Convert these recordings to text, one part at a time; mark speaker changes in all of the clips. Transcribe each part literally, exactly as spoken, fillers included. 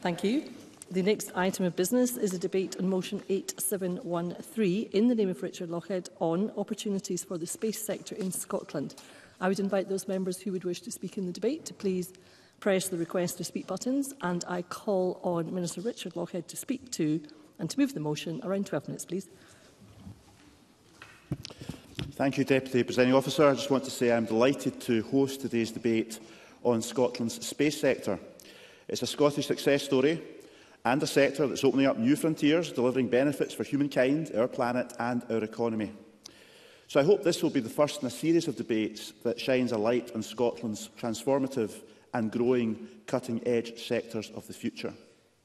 Speaker 1: Thank you. The next item of business is a debate on motion eight seven one three in the name of Richard Lochhead on opportunities for the space sector in Scotland. I would invite those members who would wish to speak in the debate to please press the request to speak buttons, and I call on Minister Richard Lochhead to speak to and to move the motion. Around twelve minutes, please.
Speaker 2: Thank you, Deputy Presiding Officer. I just want to say I am delighted to host today's debate on Scotland's space sector. It's a Scottish success story and a sector that's opening up new frontiers, delivering benefits for humankind, our planet and our economy. So I hope this will be the first in a series of debates that shines a light on Scotland's transformative and growing cutting-edge sectors of the future.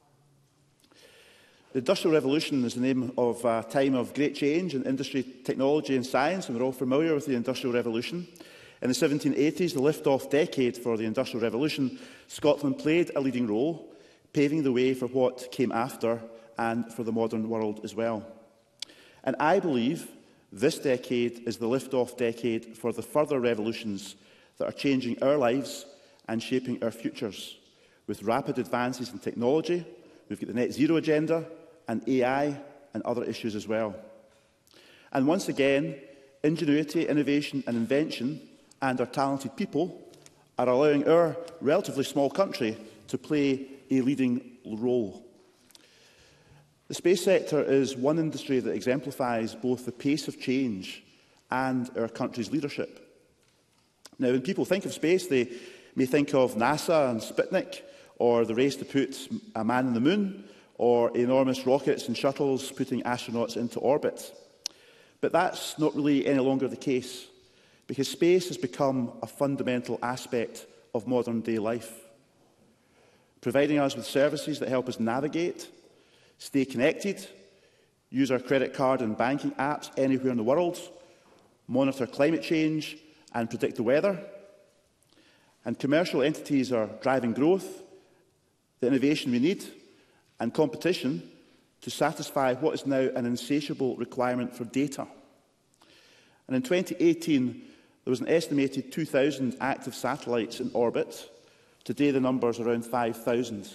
Speaker 2: The Industrial Revolution is the name of a time of great change in industry, technology and science, and we're all familiar with the Industrial Revolution. In the seventeen eighties, the lift-off decade for the Industrial Revolution, Scotland played a leading role, paving the way for what came after and for the modern world as well. And I believe this decade is the lift-off decade for the further revolutions that are changing our lives and shaping our futures. With rapid advances in technology, we've got the net zero agenda and A I and other issues as well. And once again, ingenuity, innovation and invention and our talented people are allowing our relatively small country to play a leading role. The space sector is one industry that exemplifies both the pace of change and our country's leadership. Now, when people think of space, they may think of NASA and Sputnik, or the race to put a man on the moon, or enormous rockets and shuttles putting astronauts into orbit. But that's not really any longer the case, because space has become a fundamental aspect of modern-day life, providing us with services that help us navigate, stay connected, use our credit card and banking apps anywhere in the world, monitor climate change and predict the weather. And commercial entities are driving growth, the innovation we need, and competition to satisfy what is now an insatiable requirement for data. And in twenty eighteen, there was an estimated two thousand active satellites in orbit. Today, the number is around five thousand.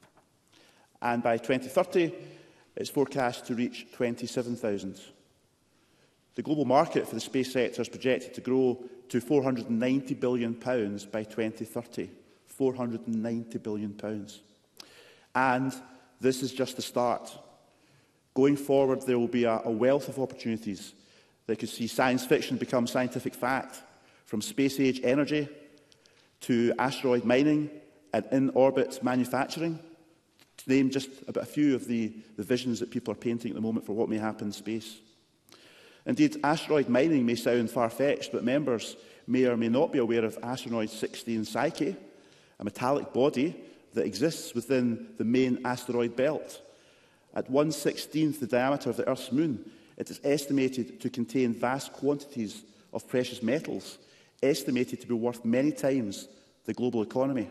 Speaker 2: And by twenty thirty, it's forecast to reach twenty-seven thousand. The global market for the space sector is projected to grow to four hundred and ninety billion pounds by twenty thirty. four hundred and ninety billion pounds. And this is just the start. Going forward, there will be a, a wealth of opportunities that could see science fiction become scientific fact, from space-age energy to asteroid mining and in-orbit manufacturing, to name just about a few of the, the visions that people are painting at the moment for what may happen in space. Indeed, asteroid mining may sound far-fetched, but members may or may not be aware of asteroid sixteen Psyche, a metallic body that exists within the main asteroid belt. At one sixteenth the diameter of the Earth's moon, it is estimated to contain vast quantities of precious metals, estimated to be worth many times the global economy.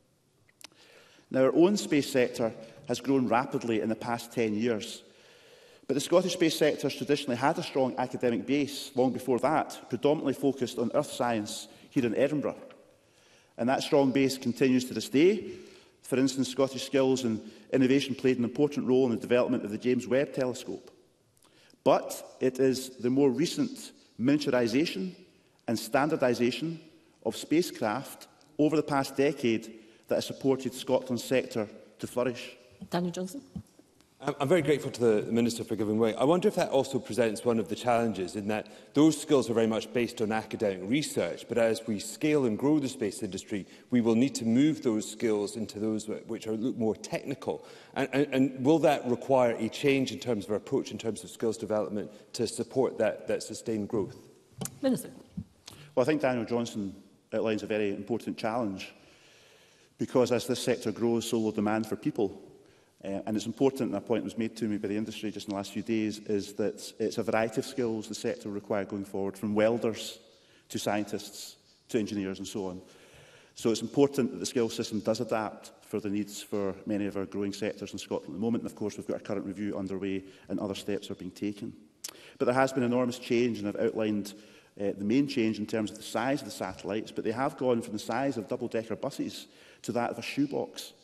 Speaker 2: Now, our own space sector has grown rapidly in the past ten years. But the Scottish space sector has traditionally had a strong academic base long before that, predominantly focused on earth science here in Edinburgh. And that strong base continues to this day. For instance, Scottish skills and innovation played an important role in the development of the James Webb Telescope. But it is the more recent miniaturisation and standardisation of spacecraft over the past decade that has supported Scotland's sector to flourish.
Speaker 1: Daniel Johnson.
Speaker 3: I'm very grateful to the Minister for giving way. I wonder if that also presents one of the challenges in that those skills are very much based on academic research, but as we scale and grow the space industry, we will need to move those skills into those which are more technical. And, and, and will that require a change in terms of our approach, in terms of skills development, to support that, that sustained growth?
Speaker 1: Minister.
Speaker 2: Well, I think Daniel Johnson outlines a very important challenge, because as this sector grows, so will demand for people. Uh, and it's important, and a point was made to me by the industry just in the last few days, is that it's a variety of skills the sector will require going forward, from welders to scientists to engineers and so on. So it's important that the skills system does adapt for the needs for many of our growing sectors in Scotland at the moment. And of course, we've got our current review underway and other steps are being taken. But there has been enormous change, and I've outlined uh, the main change in terms of the size of the satellites, but they have gone from the size of double-decker buses to that of a shoebox.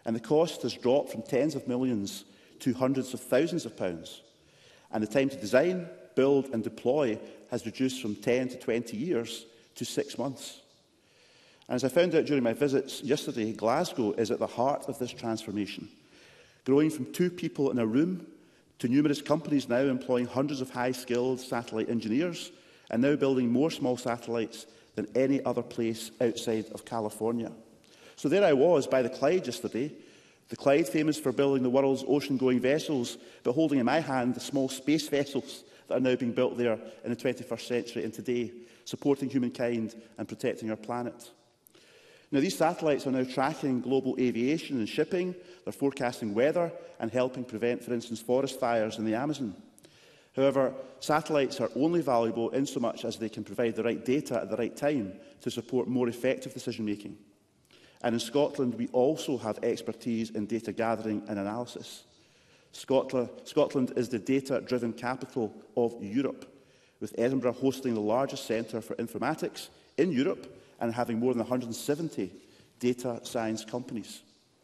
Speaker 2: and the cost has dropped from tens of millions to hundreds of thousands of pounds. And the time to design, build and deploy has reduced from ten to twenty years to six months. And as I found out during my visits yesterday, Glasgow is at the heart of this transformation, growing from two people in a room to numerous companies now employing hundreds of high-skilled satellite engineers and now building more small satellites than any other place outside of California. So there I was by the Clyde yesterday, the Clyde famous for building the world's ocean-going vessels, but holding in my hand the small space vessels that are now being built there in the twenty-first century and today, supporting humankind and protecting our planet. Now, these satellites are now tracking global aviation and shipping, they're forecasting weather and helping prevent, for instance, forest fires in the Amazon. However, satellites are only valuable insomuch as they can provide the right data at the right time to support more effective decision-making. And in Scotland, we also have expertise in data gathering and analysis. Scotland, Scotland is the data-driven capital of Europe, with Edinburgh hosting the largest centre for informatics in Europe and having more than one hundred and seventy data science companies.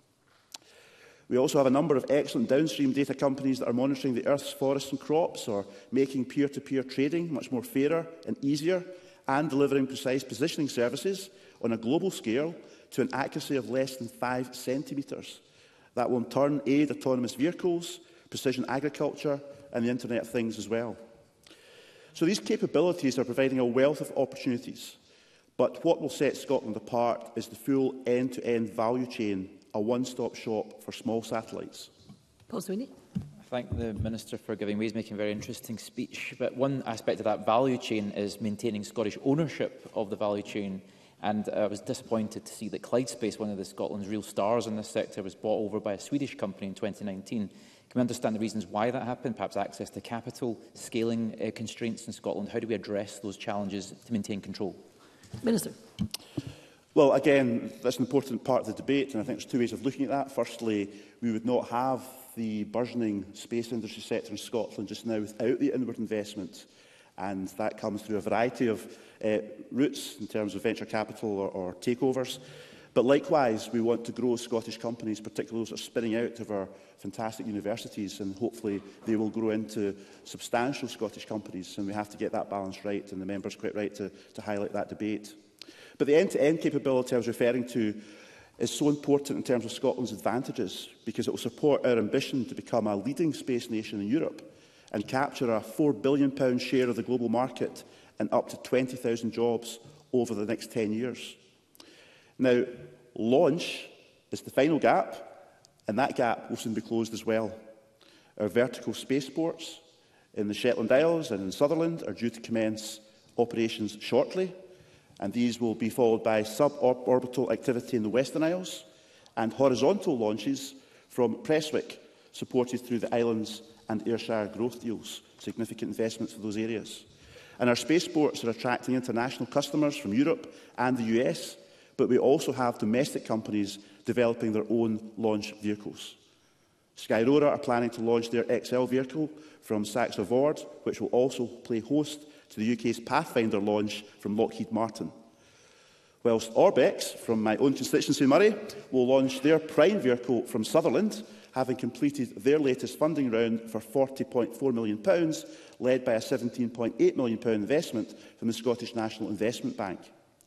Speaker 2: We also have a number of excellent downstream data companies that are monitoring the Earth's forests and crops, or making peer-to-peer trading much more fairer and easier, and delivering precise positioning services on a global scale to an accuracy of less than five centimetres. That will in turn aid autonomous vehicles, precision agriculture and the Internet of Things as well. So these capabilities are providing a wealth of opportunities. But what will set Scotland apart is the full end-to-end value chain, a one-stop shop for small satellites.
Speaker 1: Paul Sweeney.
Speaker 4: I thank the Minister for giving way. He's making a very interesting speech. But one aspect of that value chain is maintaining Scottish ownership of the value chain. And I was disappointed to see that Clyde Space, one of the Scotland's real stars in this sector, was bought over by a Swedish company in twenty nineteen. Can we understand the reasons why that happened? Perhaps access to capital, scaling uh, constraints in Scotland. How do we address those challenges to maintain control?
Speaker 1: Minister.
Speaker 2: Well, again, that's an important part of the debate, and I think there's two ways of looking at that. Firstly, we would not have the burgeoning space industry sector in Scotland just now without the inward investment, and that comes through a variety of uh, routes in terms of venture capital or, or takeovers. But likewise, we want to grow Scottish companies, particularly those that are spinning out of our fantastic universities, and hopefully they will grow into substantial Scottish companies, and we have to get that balance right, and the member's quite right to, to highlight that debate. But the end-to-end capability I was referring to is so important in terms of Scotland's advantages, because it will support our ambition to become a leading space nation in Europe and capture a four billion pound share of the global market and up to twenty thousand jobs over the next ten years. Now, launch is the final gap, and that gap will soon be closed as well. Our vertical spaceports in the Shetland Isles and in Sutherland are due to commence operations shortly, and these will be followed by suborbital activity in the Western Isles and horizontal launches from Prestwick, supported through the Islands and Ayrshire growth deals, significant investments for those areas. And our spaceports are attracting international customers from Europe and the U S, but we also have domestic companies developing their own launch vehicles. Skyrora are planning to launch their X L vehicle from Saxo Vord, which will also play host to the U K's Pathfinder launch from Lockheed Martin. Whilst Orbex, from my own constituency Murray, will launch their Prime vehicle from Sutherland, having completed their latest funding round for forty point four million pounds, led by a seventeen point eight million pounds investment from the Scottish National Investment Bank.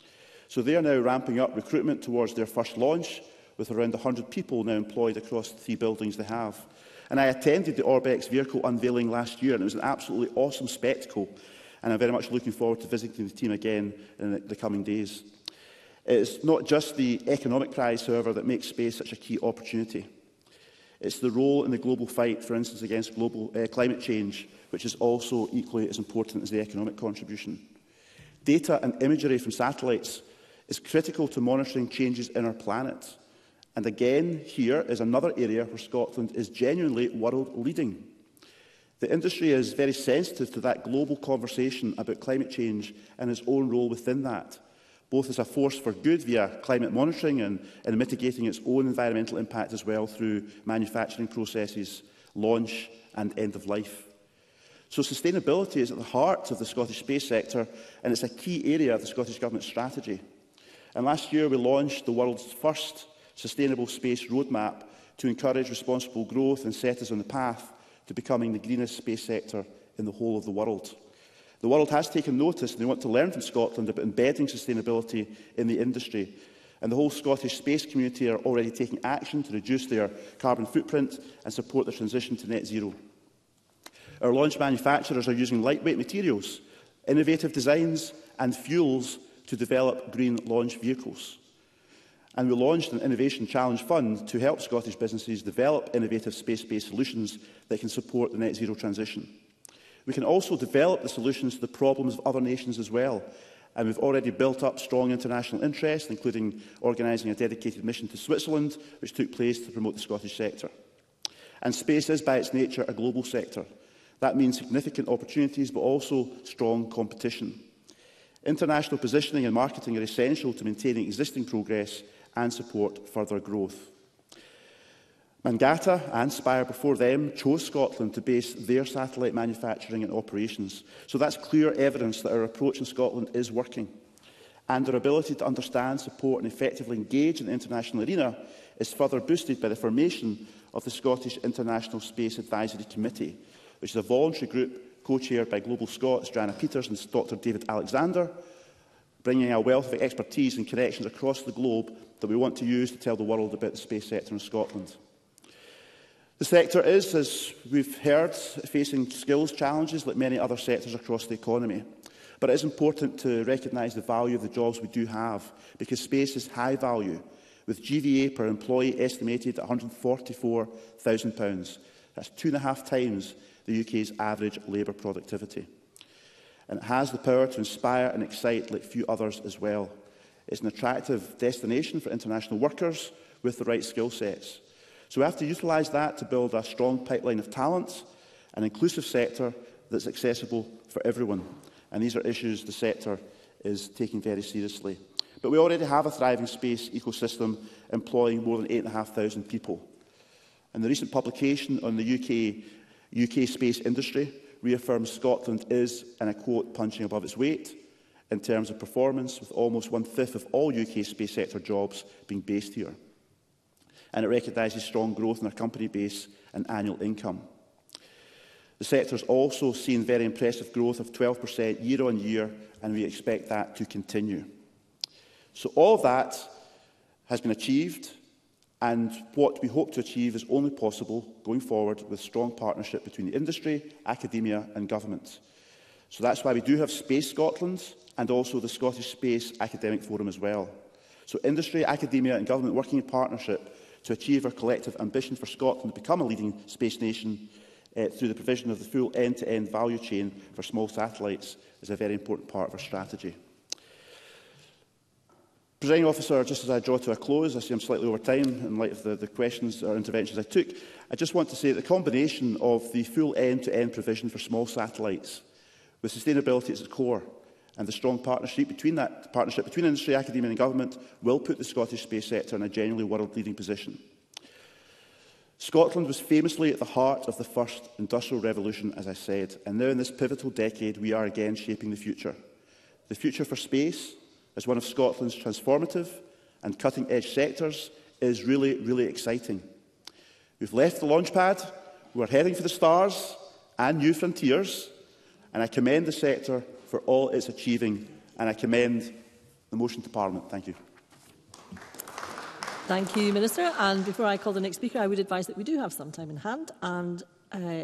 Speaker 2: So they are now ramping up recruitment towards their first launch, with around one hundred people now employed across the three buildings they have. And I attended the Orbex vehicle unveiling last year, and it was an absolutely awesome spectacle, and I'm very much looking forward to visiting the team again in the, the coming days. It's not just the economic prize, however, that makes space such a key opportunity. It's the role in the global fight, for instance, against global uh, climate change, which is also equally as important as the economic contribution. Data and imagery from satellites is critical to monitoring changes in our planet. And again, here is another area where Scotland is genuinely world-leading. The industry is very sensitive to that global conversation about climate change and its own role within that, both as a force for good via climate monitoring and, and mitigating its own environmental impact as well through manufacturing processes, launch and end of life. So sustainability is at the heart of the Scottish space sector, and it's a key area of the Scottish Government strategy. And last year we launched the world's first sustainable space roadmap to encourage responsible growth and set us on the path to becoming the greenest space sector in the whole of the world. The world has taken notice and they want to learn from Scotland about embedding sustainability in the industry. And the whole Scottish space community are already taking action to reduce their carbon footprint and support the transition to net zero. Our launch manufacturers are using lightweight materials, innovative designs and fuels to develop green launch vehicles. And we launched an Innovation Challenge Fund to help Scottish businesses develop innovative space-based solutions that can support the net zero transition. We can also develop the solutions to the problems of other nations as well. And we've already built up strong international interest, including organising a dedicated mission to Switzerland, which took place to promote the Scottish sector. And space is, by its nature, a global sector. That means significant opportunities, but also strong competition. International positioning and marketing are essential to maintaining existing progress and support further growth. Mangata and Spire before them chose Scotland to base their satellite manufacturing and operations. So that's clear evidence that our approach in Scotland is working. And our ability to understand, support and effectively engage in the international arena is further boosted by the formation of the Scottish International Space Advisory Committee, which is a voluntary group co-chaired by Global Scots Joanna Peters and Doctor David Alexander, bringing a wealth of expertise and connections across the globe that we want to use to tell the world about the space sector in Scotland. The sector is, as we've heard, facing skills challenges like many other sectors across the economy. But it is important to recognise the value of the jobs we do have, because space is high value, with G V A per employee estimated at one hundred and forty-four thousand pounds. That's two and a half times the U K's average labour productivity. And it has the power to inspire and excite like few others as well. It's an attractive destination for international workers with the right skill sets. So we have to utilise that to build a strong pipeline of talent, an inclusive sector that's accessible for everyone. And these are issues the sector is taking very seriously. But we already have a thriving space ecosystem employing more than eight thousand five hundred people. And the recent publication on the U K, U K space industry reaffirms Scotland is, and I quote, punching above its weight in terms of performance, with almost one-fifth of all U K space sector jobs being based here. And it recognises strong growth in our company base and annual income. The sector has also seen very impressive growth of twelve percent year on year, and we expect that to continue. So all of that has been achieved, and what we hope to achieve is only possible going forward with strong partnership between the industry, academia and government. So that's why we do have Space Scotland and also the Scottish Space Academic Forum as well. So industry, academia and government working in partnership to achieve our collective ambition for Scotland to become a leading space nation uh, through the provision of the full end-to-end value chain for small satellites is a very important part of our strategy. Presiding Officer, just as I draw to a close, I see I'm slightly over time in light of the, the questions or interventions I took, I just want to say that the combination of the full end-to-end provision for small satellites with sustainability at its core and the strong partnership between that partnership between industry, academia and government will put the Scottish space sector in a genuinely world-leading position. Scotland was famously at the heart of the first industrial revolution, as I said, and now in this pivotal decade we are again shaping the future. The future for space, as one of Scotland's transformative and cutting-edge sectors, is really, really exciting. We've left the launch pad, we're heading for the stars and new frontiers, and I commend the sector for all it's achieving, and I commend the motion to Parliament. Thank you.
Speaker 1: Thank you, Minister. And before I call the next speaker, I would advise that we do have some time in hand. And, uh,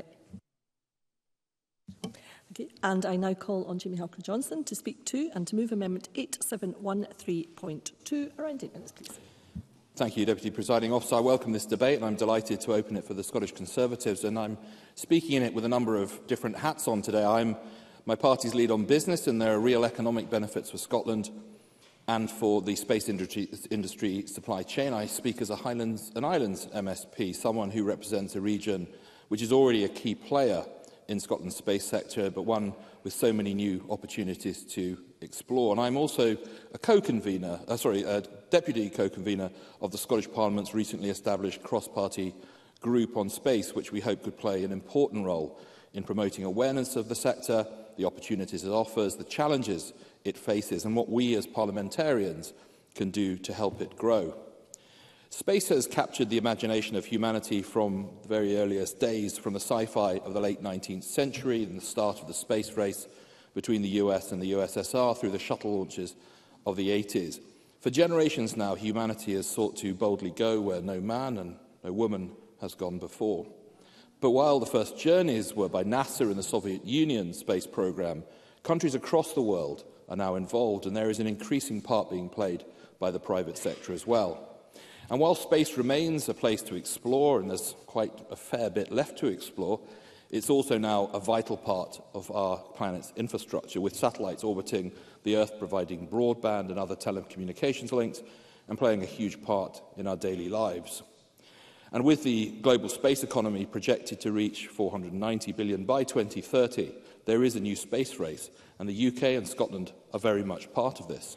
Speaker 1: okay, and I now call on Jamie Halker-Johnson to speak to and to move Amendment eight seven one three point two. Around eight minutes, please.
Speaker 5: Thank you, Deputy Presiding Officer. I welcome this debate and I'm delighted to open it for the Scottish Conservatives. And I'm speaking in it with a number of different hats on today. I'm my party's lead on business, and there are real economic benefits for Scotland and for the space industry, industry supply chain. I speak as a Highlands and Islands M S P, someone who represents a region which is already a key player in Scotland's space sector, but one with so many new opportunities to explore. And I'm also a co-convener, uh, sorry, a deputy co-convener of the Scottish Parliament's recently established cross-party group on space, which we hope could play an important role in promoting awareness of the sector, the opportunities it offers, the challenges it faces, and what we as parliamentarians can do to help it grow. Space has captured the imagination of humanity from the very earliest days, from the sci-fi of the late nineteenth century and the start of the space race between the U S and the U S S R through the shuttle launches of the eighties. For generations now, humanity has sought to boldly go where no man and no woman has gone before. But while the first journeys were by NASA and the Soviet Union space program, countries across the world are now involved, and there is an increasing part being played by the private sector as well. And while space remains a place to explore, and there's quite a fair bit left to explore, it's also now a vital part of our planet's infrastructure, with satellites orbiting the Earth, providing broadband and other telecommunications links, and playing a huge part in our daily lives. And with the global space economy projected to reach four hundred ninety billion dollars by twenty thirty, there is a new space race, and the U K and Scotland are very much part of this.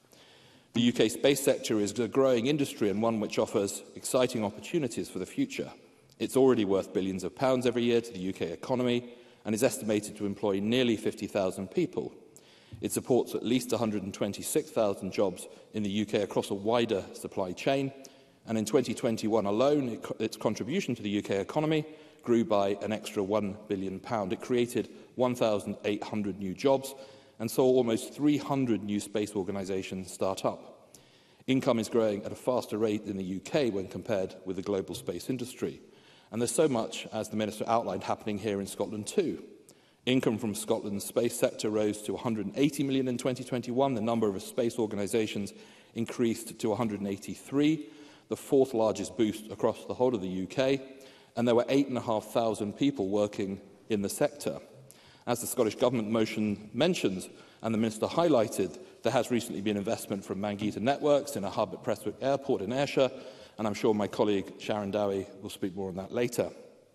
Speaker 5: The U K space sector is a growing industry and one which offers exciting opportunities for the future. It's already worth billions of pounds every year to the U K economy and is estimated to employ nearly fifty thousand people. It supports at least one hundred twenty-six thousand jobs in the U K across a wider supply chain, and in twenty twenty-one alone, it, its contribution to the U K economy grew by an extra one billion pounds. It created one thousand eight hundred new jobs and saw almost three hundred new space organisations start up. Income is growing at a faster rate in the U K when compared with the global space industry. And there's so much, as the Minister outlined, happening here in Scotland too. Income from Scotland's space sector rose to one hundred eighty million in twenty twenty-one. The number of space organisations increased to one hundred eighty-three, the fourth largest boost across the whole of the U K, and there were eight thousand five hundred people working in the sector. As the Scottish Government motion mentions, and the Minister highlighted, there has recently been investment from Mangita Networks in a hub at Prestwick Airport in Ayrshire, and I'm sure my colleague Sharon Dowie will speak more on that later.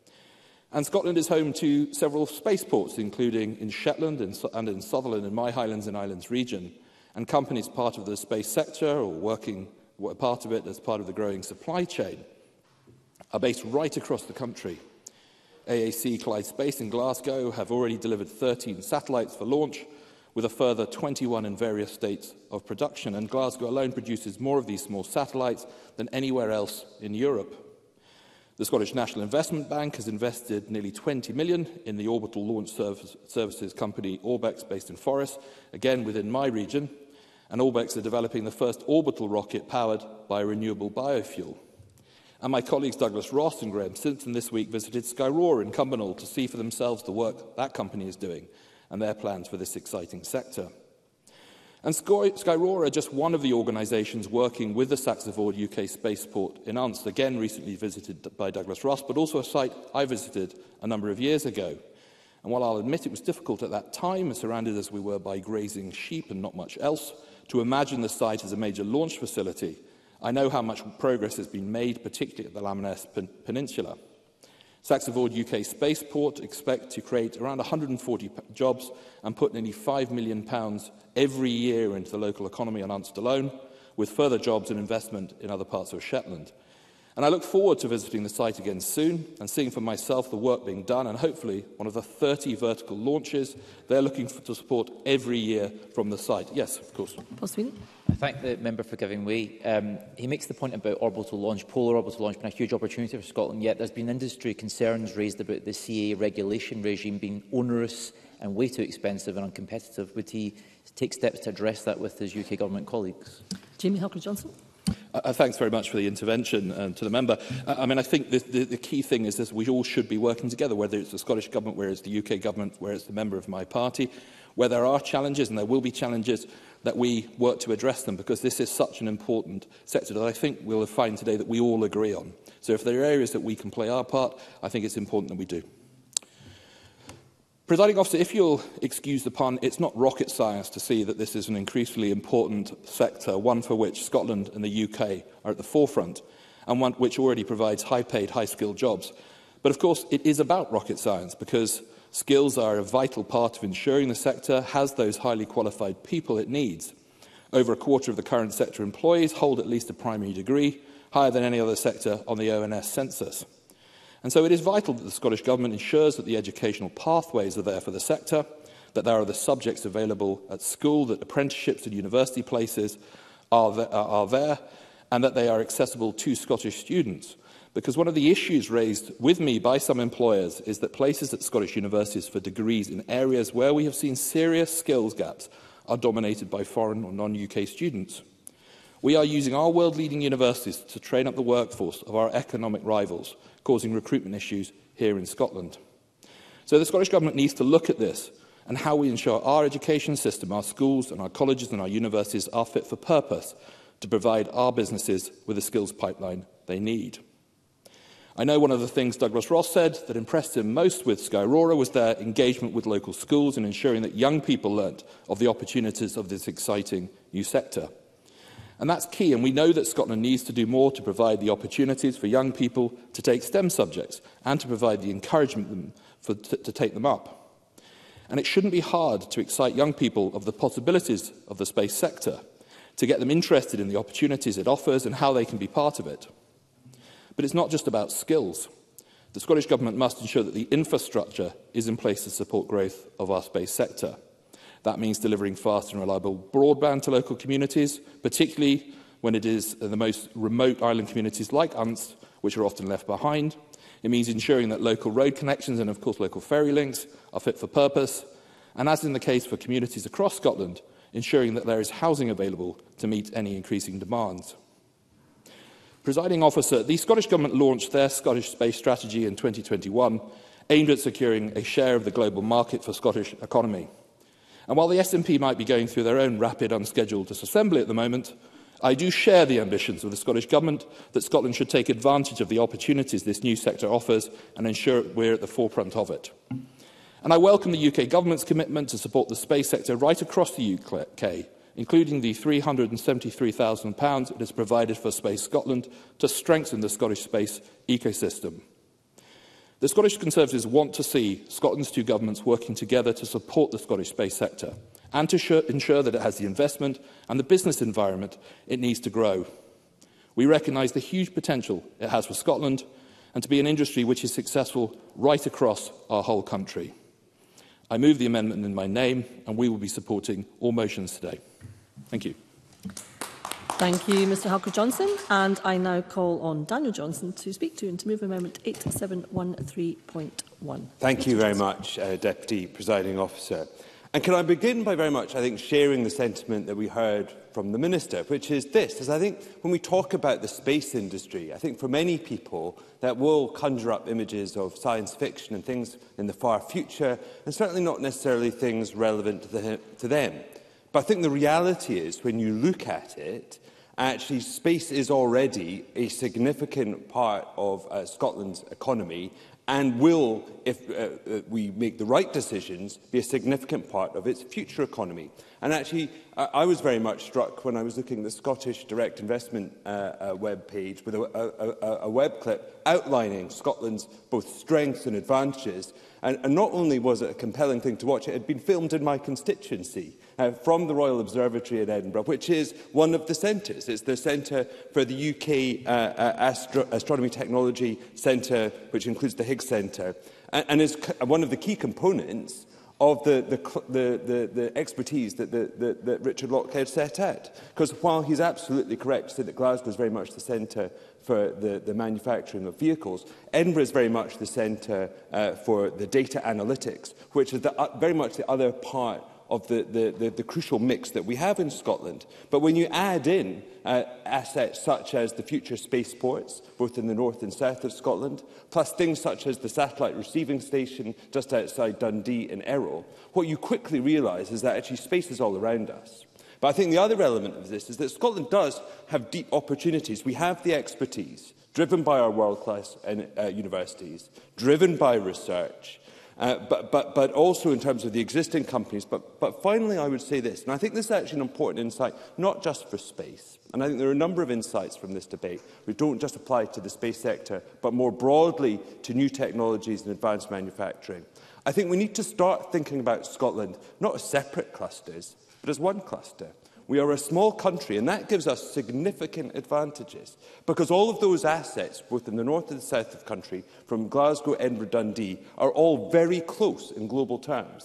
Speaker 5: And Scotland is home to several spaceports, including in Shetland and in Sutherland in my Highlands and Islands region, and companies part of the space sector or working part of it as part of the growing supply chain are based right across the country. A A C Clyde Space in Glasgow have already delivered thirteen satellites for launch, with a further twenty-one in various states of production, and Glasgow alone produces more of these small satellites than anywhere else in Europe. The Scottish National Investment Bank has invested nearly twenty million pounds in the orbital launch service, services company Orbex, based in Forres, again within my region, and Orbex are developing the first orbital rocket powered by a renewable biofuel. And my colleagues Douglas Ross and Graham Simpson this week visited Skyrora in Cumbernauld to see for themselves the work that company is doing and their plans for this exciting sector. And Skyrora are just one of the organisations working with the Saxavord U K spaceport in Unst, again recently visited by Douglas Ross, but also a site I visited a number of years ago. And while I'll admit it was difficult at that time, surrounded as we were by grazing sheep and not much else, to imagine the site as a major launch facility, I know how much progress has been made, particularly at the Lamennais Pen Peninsula. Saxavord U K Spaceport expect to create around one hundred forty jobs and put nearly five million pounds every year into the local economy on Unst alone, with further jobs and investment in other parts of Shetland. And I look forward to visiting the site again soon and seeing for myself the work being done and hopefully one of the thirty vertical launches they're looking for to support every year from the site. Yes, of course.
Speaker 4: I thank the member for giving way. Um, he makes the point about orbital launch, polar orbital launch, being a huge opportunity for Scotland, yet there's been industry concerns raised about the C A A regulation regime being onerous and way too expensive and uncompetitive. Would he take steps to address that with his U K Government colleagues?
Speaker 1: Jamie Halker-Johnson.
Speaker 5: Uh, thanks very much for the intervention um, to the member. Uh, I mean, I think the, the, the key thing is that we all should be working together, whether it's the Scottish Government, whether it's the U K Government, whether it's the member of my party, where there are challenges, and there will be challenges, that we work to address them, because this is such an important sector that I think we'll find today that we all agree on. So if there are areas that we can play our part, I think it's important that we do. Presiding Officer, if you'll excuse the pun, it's not rocket science to see that this is an increasingly important sector, one for which Scotland and the U K are at the forefront, and one which already provides high-paid, high-skilled jobs. But of course, it is about rocket science, because skills are a vital part of ensuring the sector has those highly qualified people it needs. Over a quarter of the current sector employees hold at least a primary degree, higher than any other sector on the O N S census. And so it is vital that the Scottish Government ensures that the educational pathways are there for the sector, that there are the subjects available at school, that apprenticeships and university places are, the, are there, and that they are accessible to Scottish students. Because one of the issues raised with me by some employers is that places at Scottish universities for degrees in areas where we have seen serious skills gaps are dominated by foreign or non-U K students. We are using our world-leading universities to train up the workforce of our economic rivals, causing recruitment issues here in Scotland. So the Scottish Government needs to look at this and how we ensure our education system, our schools and our colleges and our universities are fit for purpose to provide our businesses with the skills pipeline they need. I know one of the things Douglas Ross said that impressed him most with Skyrora was their engagement with local schools and ensuring that young people learnt of the opportunities of this exciting new sector. And that's key, and we know that Scotland needs to do more to provide the opportunities for young people to take STEM subjects and to provide the encouragement for, to, to take them up. And it shouldn't be hard to excite young people of the possibilities of the space sector, to get them interested in the opportunities it offers and how they can be part of it. But it's not just about skills. The Scottish Government must ensure that the infrastructure is in place to support growth of our space sector. That means delivering fast and reliable broadband to local communities, particularly when it is the most remote island communities like Unst, which are often left behind. It means ensuring that local road connections and, of course, local ferry links are fit for purpose. And as in the case for communities across Scotland, ensuring that there is housing available to meet any increasing demands. Presiding Officer, the Scottish Government launched their Scottish Space Strategy in twenty twenty-one, aimed at securing a share of the global market for Scottish economy. And while the S N P might be going through their own rapid, unscheduled disassembly at the moment, I do share the ambitions of the Scottish Government that Scotland should take advantage of the opportunities this new sector offers and ensure we're at the forefront of it. And I welcome the U K Government's commitment to support the space sector right across the U K, including the three hundred and seventy-three thousand pounds it has provided for Space Scotland to strengthen the Scottish space ecosystem. The Scottish Conservatives want to see Scotland's two governments working together to support the Scottish space sector and to ensure that it has the investment and the business environment it needs to grow. We recognise the huge potential it has for Scotland and to be an industry which is successful right across our whole country. I move the amendment in my name, and we will be supporting all motions today. Thank you.
Speaker 1: Thank you, Mr Halker-Johnson. And I now call on Daniel Johnson to speak to and to move Amendment eight seven one three point one.
Speaker 3: Thank you very much, uh, Deputy Presiding Officer. And can I begin by very much, I think, sharing the sentiment that we heard from the Minister, which is this, is I think when we talk about the space industry, I think for many people that will conjure up images of science fiction and things in the far future, and certainly not necessarily things relevant to, the, to them. But I think the reality is, when you look at it, actually space is already a significant part of uh, Scotland's economy, and will, if uh, uh, we make the right decisions, be a significant part of its future economy. And actually, uh, I was very much struck when I was looking at the Scottish Direct Investment uh, uh, web page with a, a, a, a web clip outlining Scotland's both strengths and advantages. And, and not only was it a compelling thing to watch, it had been filmed in my constituency uh, from the Royal Observatory in Edinburgh, which is one of the centres. It's the centre for the U K uh, uh, Astro Astronomy Technology Centre, which includes the Higgs Centre, and, and is one of the key components of the, the, the, the, the expertise that, the, the, that Richard Lochhead set out. Because while he's absolutely correct to say that Glasgow is very much the centre for the, the manufacturing of vehicles, Edinburgh is very much the centre uh, for the data analytics, which is the, uh, very much the other part of the, the, the, the crucial mix that we have in Scotland. But when you add in uh, assets such as the future spaceports, both in the north and south of Scotland, plus things such as the satellite receiving station just outside Dundee in Errol, what you quickly realise is that actually space is all around us. But I think the other element of this is that Scotland does have deep opportunities. We have the expertise, driven by our world-class uh, universities, driven by research, Uh, but, but, but also in terms of the existing companies. But, but finally, I would say this, and I think this is actually an important insight, not just for space. And I think there are a number of insights from this debate which don't just apply to the space sector, but more broadly to new technologies and advanced manufacturing. I think we need to start thinking about Scotland not as separate clusters, but as one cluster. We are a small country, and that gives us significant advantages, because all of those assets, both in the north and the south of the country, from Glasgow, Edinburgh, Dundee, are all very close in global terms.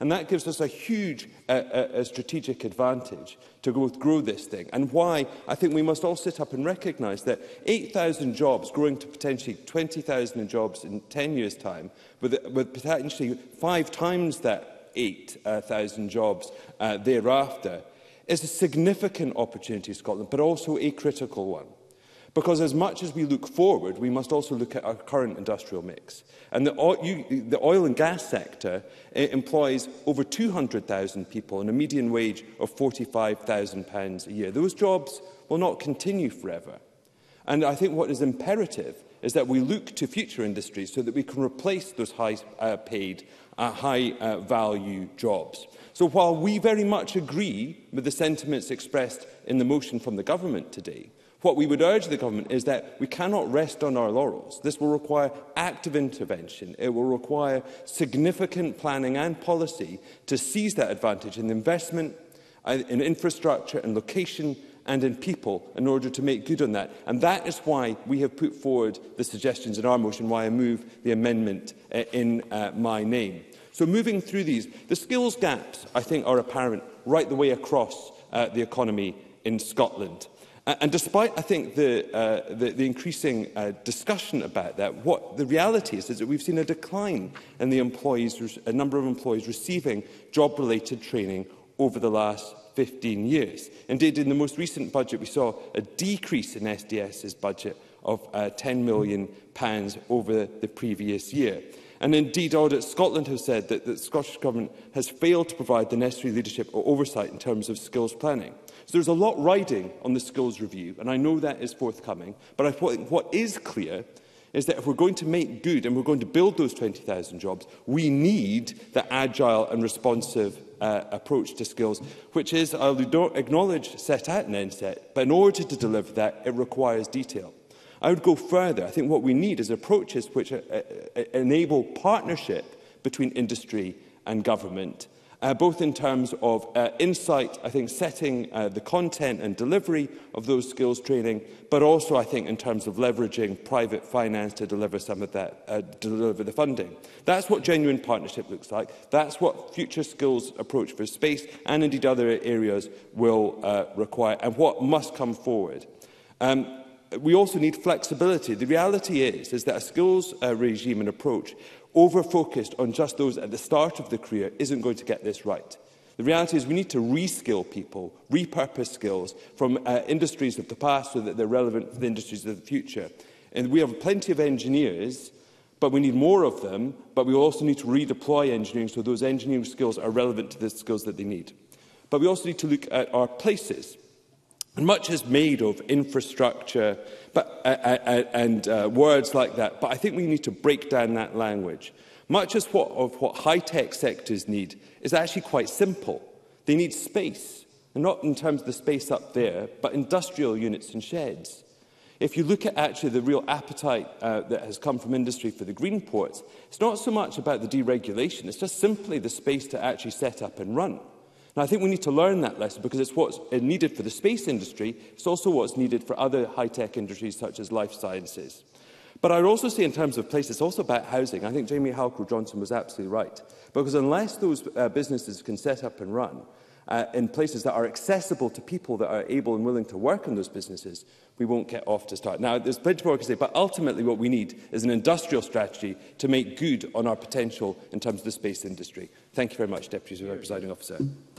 Speaker 3: And that gives us a huge uh, uh, a strategic advantage to go grow this thing. And why I think we must all sit up and recognise that eight thousand jobs growing to potentially twenty thousand jobs in ten years' time, with, with potentially five times that eight thousand jobs uh, thereafter, is a significant opportunity for Scotland, but also a critical one. Because as much as we look forward, we must also look at our current industrial mix. And the oil, you, the oil and gas sector uh, employs over two hundred thousand people on a median wage of forty-five thousand pounds a year. Those jobs will not continue forever. And I think what is imperative is that we look to future industries so that we can replace those high-paid, uh, uh, high-value uh, jobs. So while we very much agree with the sentiments expressed in the motion from the government today, what we would urge the government is that we cannot rest on our laurels. This will require active intervention. It will require significant planning and policy to seize that advantage in investment, in infrastructure, in location and in people in order to make good on that. And that is why we have put forward the suggestions in our motion, why I move the amendment uh, in uh, my name. So moving through these, the skills gaps, I think, are apparent right the way across uh, the economy in Scotland. And despite, I think, the, uh, the, the increasing uh, discussion about that, what the reality is is that we've seen a decline in the employees, a number of employees receiving job-related training over the last fifteen years. Indeed, in the most recent budget, we saw a decrease in S D S's budget of uh, ten million pounds over the previous year. And indeed, Audit Scotland has said that the Scottish Government has failed to provide the necessary leadership or oversight in terms of skills planning. So there's a lot riding on the skills review, and I know that is forthcoming. But I think what is clear is that if we're going to make good and we're going to build those twenty thousand jobs, we need the agile and responsive uh, approach to skills, which is, I'll acknowledge, set out in N S E T, but in order to deliver that, it requires detail. I would go further. I think what we need is approaches which uh, uh, enable partnership between industry and government, uh, both in terms of uh, insight, I think, setting uh, the content and delivery of those skills training, but also, I think, in terms of leveraging private finance to deliver some of that, uh, deliver the funding. That's what genuine partnership looks like. That's what future skills approach for space and indeed other areas will uh, require, and what must come forward. Um, We also need flexibility. The reality is, is that a skills uh, regime and approach over-focused on just those at the start of the career isn't going to get this right. The reality is we need to reskill people, repurpose skills from uh, industries of the past so that they're relevant for the industries of the future. And we have plenty of engineers, but we need more of them, but we also need to redeploy engineering so those engineering skills are relevant to the skills that they need. But we also need to look at our places. And much is made of infrastructure but, uh, uh, and uh, words like that, but I think we need to break down that language. Much as what, of what high-tech sectors need is actually quite simple. They need space, and not in terms of the space up there, but industrial units and sheds. If you look at actually the real appetite uh, that has come from industry for the green ports, it's not so much about the deregulation, it's just simply the space to actually set up and run. Now, I think we need to learn that lesson because it's what's needed for the space industry. It's also what's needed for other high-tech industries such as life sciences. But I would also say in terms of place, it's also about housing. I think Jamie Halcrow-Johnson was absolutely right. Because unless those uh, businesses can set up and run uh, in places that are accessible to people that are able and willing to work in those businesses, we won't get off to start. Now, there's plenty more to say, but ultimately what we need is an industrial strategy to make good on our potential in terms of the space industry. Thank you very much, Deputy Presiding Officer.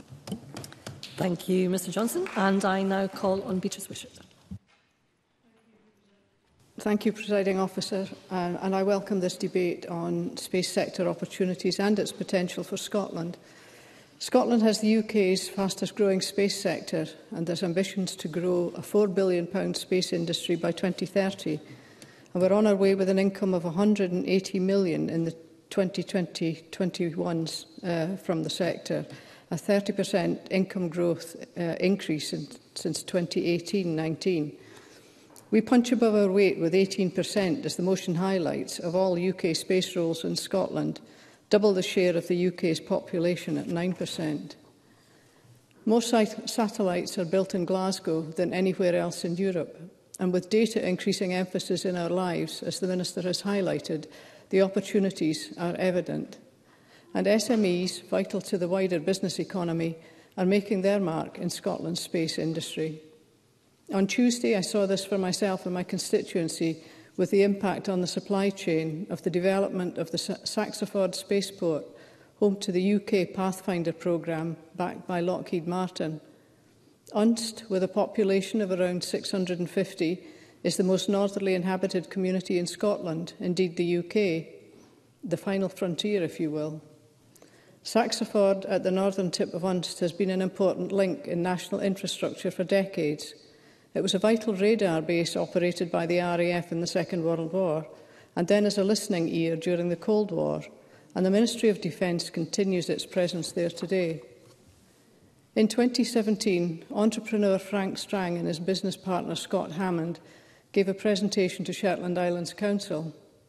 Speaker 1: Thank you, Mr Johnson. And I now call on Beatrice Wishart.
Speaker 6: Thank you, Presiding Officer. Uh, and I welcome this debate on space sector opportunities and its potential for Scotland. Scotland has the U K's fastest growing space sector and there's ambitions to grow a four billion pound space industry by twenty thirty. And we're on our way with an income of one hundred and eighty million in the twenty twenty to twenty-one uh, from the sector, a thirty percent income growth uh, increase in, since twenty eighteen nineteen. We punch above our weight with eighteen percent, as the motion highlights, of all U K space roles in Scotland, double the share of the U K's population at nine percent. More satellites are built in Glasgow than anywhere else in Europe, and with data increasing emphasis in our lives, as the Minister has highlighted, the opportunities are evident. and S M Es, vital to the wider business economy, are making their mark in Scotland's space industry. On Tuesday, I saw this for myself and my constituency with the impact on the supply chain of the development of the Saxiford Spaceport, home to the U K Pathfinder programme backed by Lockheed Martin. Unst, with a population of around six hundred and fifty, is the most northerly inhabited community in Scotland, indeed the U K, the final frontier, if you will. Saxiford, at the northern tip of Unst, has been an important link in national infrastructure for decades. It was a vital radar base operated by the R A F in the Second World War, and then as a listening ear during the Cold War, and the Ministry of Defence continues its presence there today. In twenty seventeen, entrepreneur Frank Strang and his business partner Scott Hammond gave a presentation to Shetland Islands Council.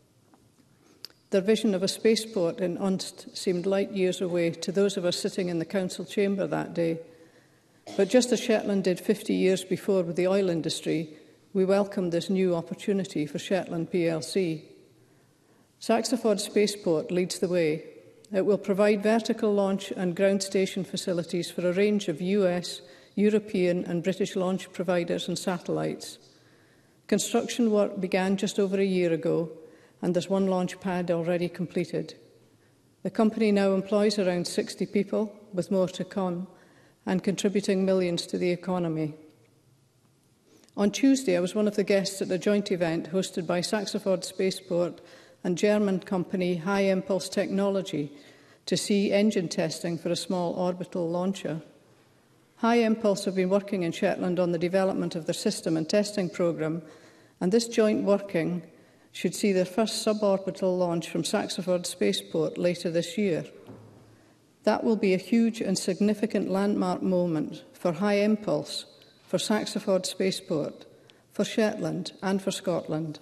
Speaker 6: Their vision of a spaceport in Unst seemed light years away to those of us sitting in the council chamber that day. But just as Shetland did fifty years before with the oil industry, we welcomed this new opportunity for Shetland P L C. Saxiford Spaceport leads the way. It will provide vertical launch and ground station facilities for a range of U S, European and British launch providers and satellites. Construction work began just over a year ago, and there's one launch pad already completed. The company now employs around sixty people, with more to come, and contributing millions to the economy. On Tuesday, I was one of the guests at a joint event hosted by Saxiford Spaceport and German company High Impulse Technology to see engine testing for a small orbital launcher. High Impulse have been working in Shetland on the development of their system and testing programme, and this joint working should see their first suborbital launch from Saxiford Spaceport later this year. That will be a huge and significant landmark moment for High Impulse, for Saxiford Spaceport, for Shetland and for Scotland.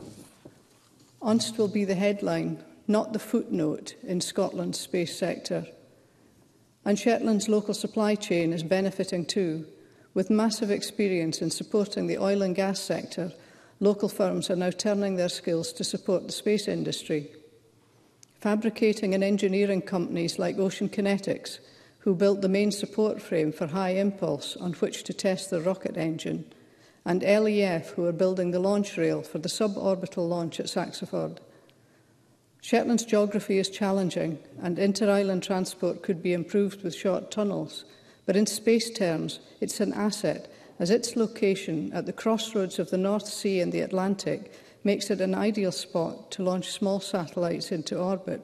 Speaker 6: Unst will be the headline, not the footnote, in Scotland's space sector. And Shetland's local supply chain is benefiting too. With massive experience in supporting the oil and gas sector, local firms are now turning their skills to support the space industry. Fabricating and engineering companies like Ocean Kinetics, who built the main support frame for High Impulse on which to test the rocket engine, and L E F, who are building the launch rail for the suborbital launch at Saxiford. Shetland's geography is challenging, and inter-island transport could be improved with short tunnels, but in space terms, it's an asset, as its location at the crossroads of the North Sea and the Atlantic makes it an ideal spot to launch small satellites into orbit.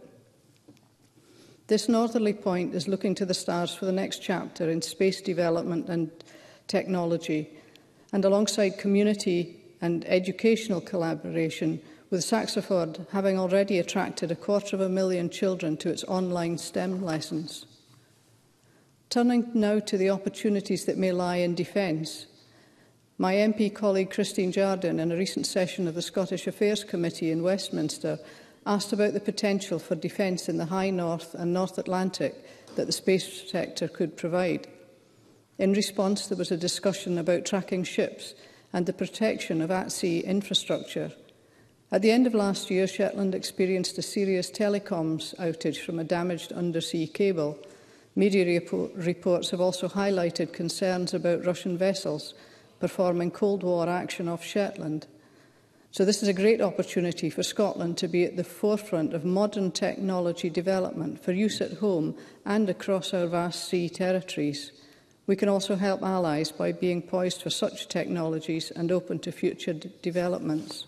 Speaker 6: This northerly point is looking to the stars for the next chapter in space development and technology, and alongside community and educational collaboration, with Saxiford having already attracted a quarter of a million children to its online STEM lessons. Turning now to the opportunities that may lie in defence, my M P colleague Christine Jardine, in a recent session of the Scottish Affairs Committee in Westminster, asked about the potential for defence in the high north and North Atlantic that the space sector could provide. In response, there was a discussion about tracking ships and the protection of at-sea infrastructure. At the end of last year, Shetland experienced a serious telecoms outage from a damaged undersea cable. Media report reports have also highlighted concerns about Russian vessels performing Cold War action off Shetland. So this is a great opportunity for Scotland to be at the forefront of modern technology development for use at home and across our vast sea territories. We can also help allies by being poised for such technologies and open to future d- developments.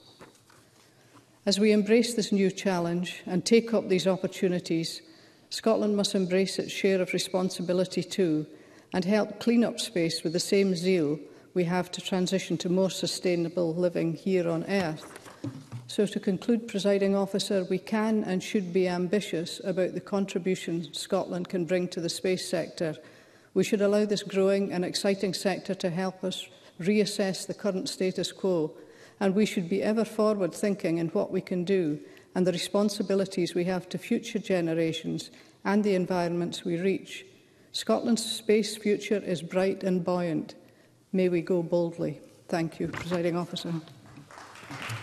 Speaker 6: As we embrace this new challenge and take up these opportunities, Scotland must embrace its share of responsibility too and help clean up space with the same zeal we have to transition to more sustainable living here on Earth. So to conclude, Presiding Officer, we can and should be ambitious about the contribution Scotland can bring to the space sector. We should allow this growing and exciting sector to help us reassess the current status quo, and we should be ever forward thinking in what we can do and the responsibilities we have to future generations and the environments we reach. Scotland's space future is bright and buoyant. May we go boldly. Thank you, Presiding Officer.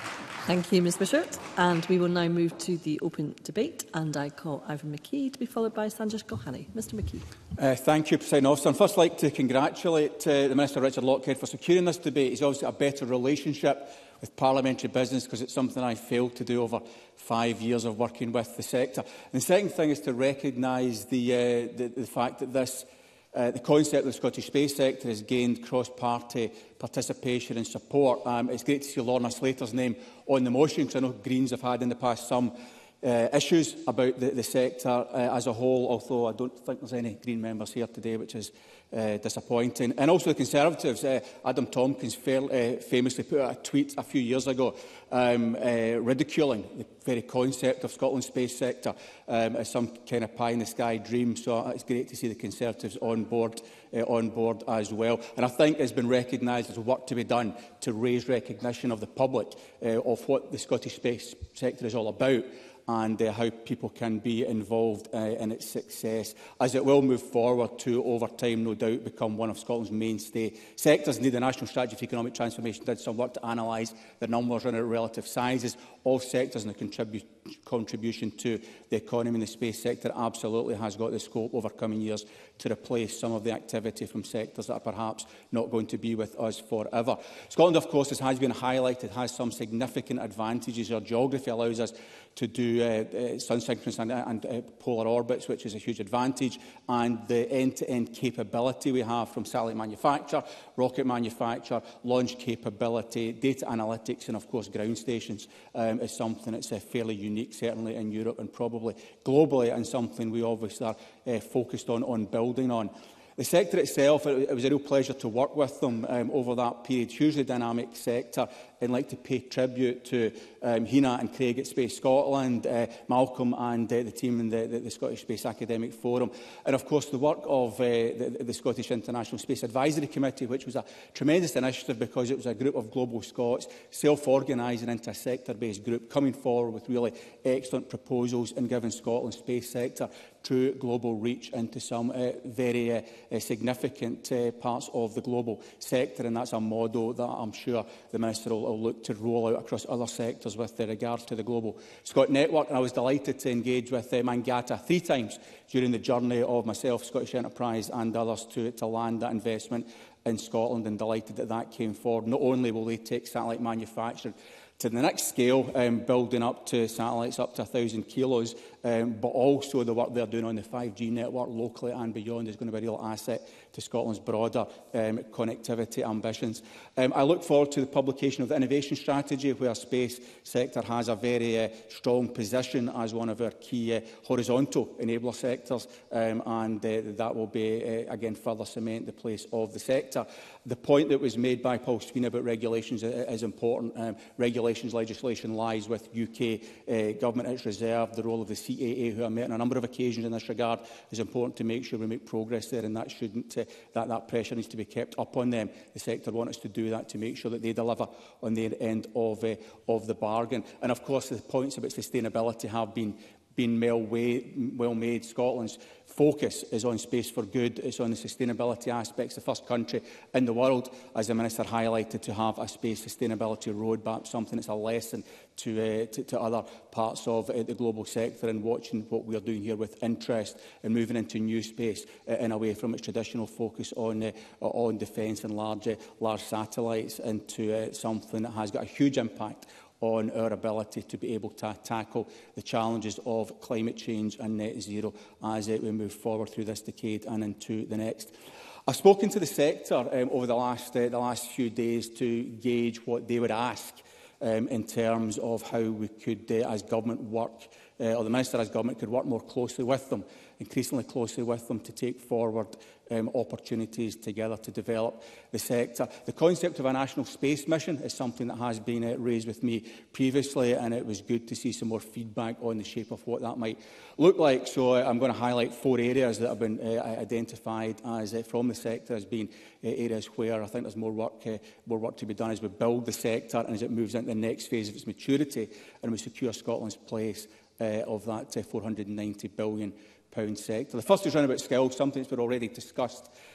Speaker 1: Thank you, Ms Wishart. And we will now move to the open debate. And I call Ivan McKee to be followed by Sanjay Gohani. Mr McKee.
Speaker 7: Uh, thank you, President Officer. I'd first like to congratulate uh, the Minister Richard Lockhead for securing this debate. He's obviously got a better relationship with parliamentary business because it's something I failed to do over five years of working with the sector. And the second thing is to recognise the, uh, the, the fact that this Uh, the concept of the Scottish space sector has gained cross-party participation and support. Um, it's great to see Lorna Slater's name on the motion, because I know Greens have had in the past some uh, issues about the, the sector uh, as a whole, although I don't think there's any Green members here today, which is uh, disappointing. And also the Conservatives, uh, Adam Tompkins fair, uh, famously put out a tweet a few years ago um, uh, ridiculing the very concept of Scotland's space sector um, as some kind of pie-in-the-sky dream. So it's great to see the Conservatives on board, uh, on board as well. And I think it's been recognised as work to be done to raise recognition of the public uh, of what the Scottish space sector is all about, and uh, how people can be involved uh, in its success, as it will move forward to, over time, no doubt, become one of Scotland's mainstay sectors. Indeed, the National Strategy for Economic Transformation did some work to analyse the numbers and their relative sizes of sectors, and the contribu contribution to the economy in the space sector absolutely has got the scope over coming years to replace some of the activity from sectors that are perhaps not going to be with us forever. Scotland, of course, as has been highlighted, has some significant advantages. Our geography allows us to do uh, uh, sun synchronous and, and uh, polar orbits, which is a huge advantage, and the end-to-end capability we have from satellite manufacture, rocket manufacture, launch capability, data analytics, and of course ground stations um, is something that's uh, fairly unique, certainly in Europe and probably globally, and something we obviously are uh, focused on, on building on. The sector itself, it, it was a real pleasure to work with them um, over that period. Hugely dynamic sector, and like to pay tribute to um, Hina and Craig at Space Scotland, uh, Malcolm and uh, the team in the, the, the Scottish Space Academic Forum, and of course the work of uh, the, the Scottish International Space Advisory Committee, which was a tremendous initiative because it was a group of global Scots self-organising into a sector-based group, coming forward with really excellent proposals and giving Scotland's space sector true global reach into some uh, very uh, uh, significant uh, parts of the global sector, and that's a model that I'm sure the Minister will, will look to roll out across other sectors with uh, regards to the Global Scot Network. And I was delighted to engage with uh, Mangata three times during the journey of myself, Scottish Enterprise and others to, to land that investment in Scotland, and delighted that that came forward. Not only will they take satellite manufacturing to the next scale, um, building up to satellites up to one thousand kilos, um, but also the work they're doing on the five G network locally and beyond is going to be a real asset to Scotland's broader um, connectivity ambitions. Um, I look forward to the publication of the innovation strategy, where space sector has a very uh, strong position as one of our key uh, horizontal enabler sectors, um, and uh, that will be, uh, again, further cement the place of the sector. The point that was made by Paul Sweeney about regulations is important. Um, regulations legislation lies with U K uh, government. It's reserved. The role of the C A A, who I met on a number of occasions in this regard, is important to make sure we make progress there, and that shouldn't uh, that, that pressure needs to be kept up on them. The sector want us to do that to make sure that they deliver on their end of, uh, of the bargain. And of course, the points about sustainability have been been well, way, well made. Scotland's focus is on space for good. It's on the sustainability aspects. The first country in the world, as the Minister highlighted, to have a space sustainability roadmap, something that's a lesson to, uh, to, to other parts of uh, the global sector, and watching what we are doing here with interest and moving into new space uh, and away from its traditional focus on, uh, on defence and large, uh, large satellites, into uh, something that has got a huge impact on our ability to be able to tackle the challenges of climate change and net zero as uh, we move forward through this decade and into the next. I've spoken to the sector um, over the last, uh, the last few days to gauge what they would ask um, in terms of how we could, uh, as government, work, uh, or the Minister as government could work more closely with them, increasingly closely with them, to take forward Um, opportunities together to develop the sector. The concept of a national space mission is something that has been uh, raised with me previously, and it was good to see some more feedback on the shape of what that might look like. So uh, I'm going to highlight four areas that have been uh, identified as uh, from the sector as being uh, areas where I think there's more work, uh, more work to be done as we build the sector and as it moves into the next phase of its maturity, and we secure Scotland's place uh, of that uh, four hundred and ninety billion pound sector. The first is around about skills, something that's been already discussed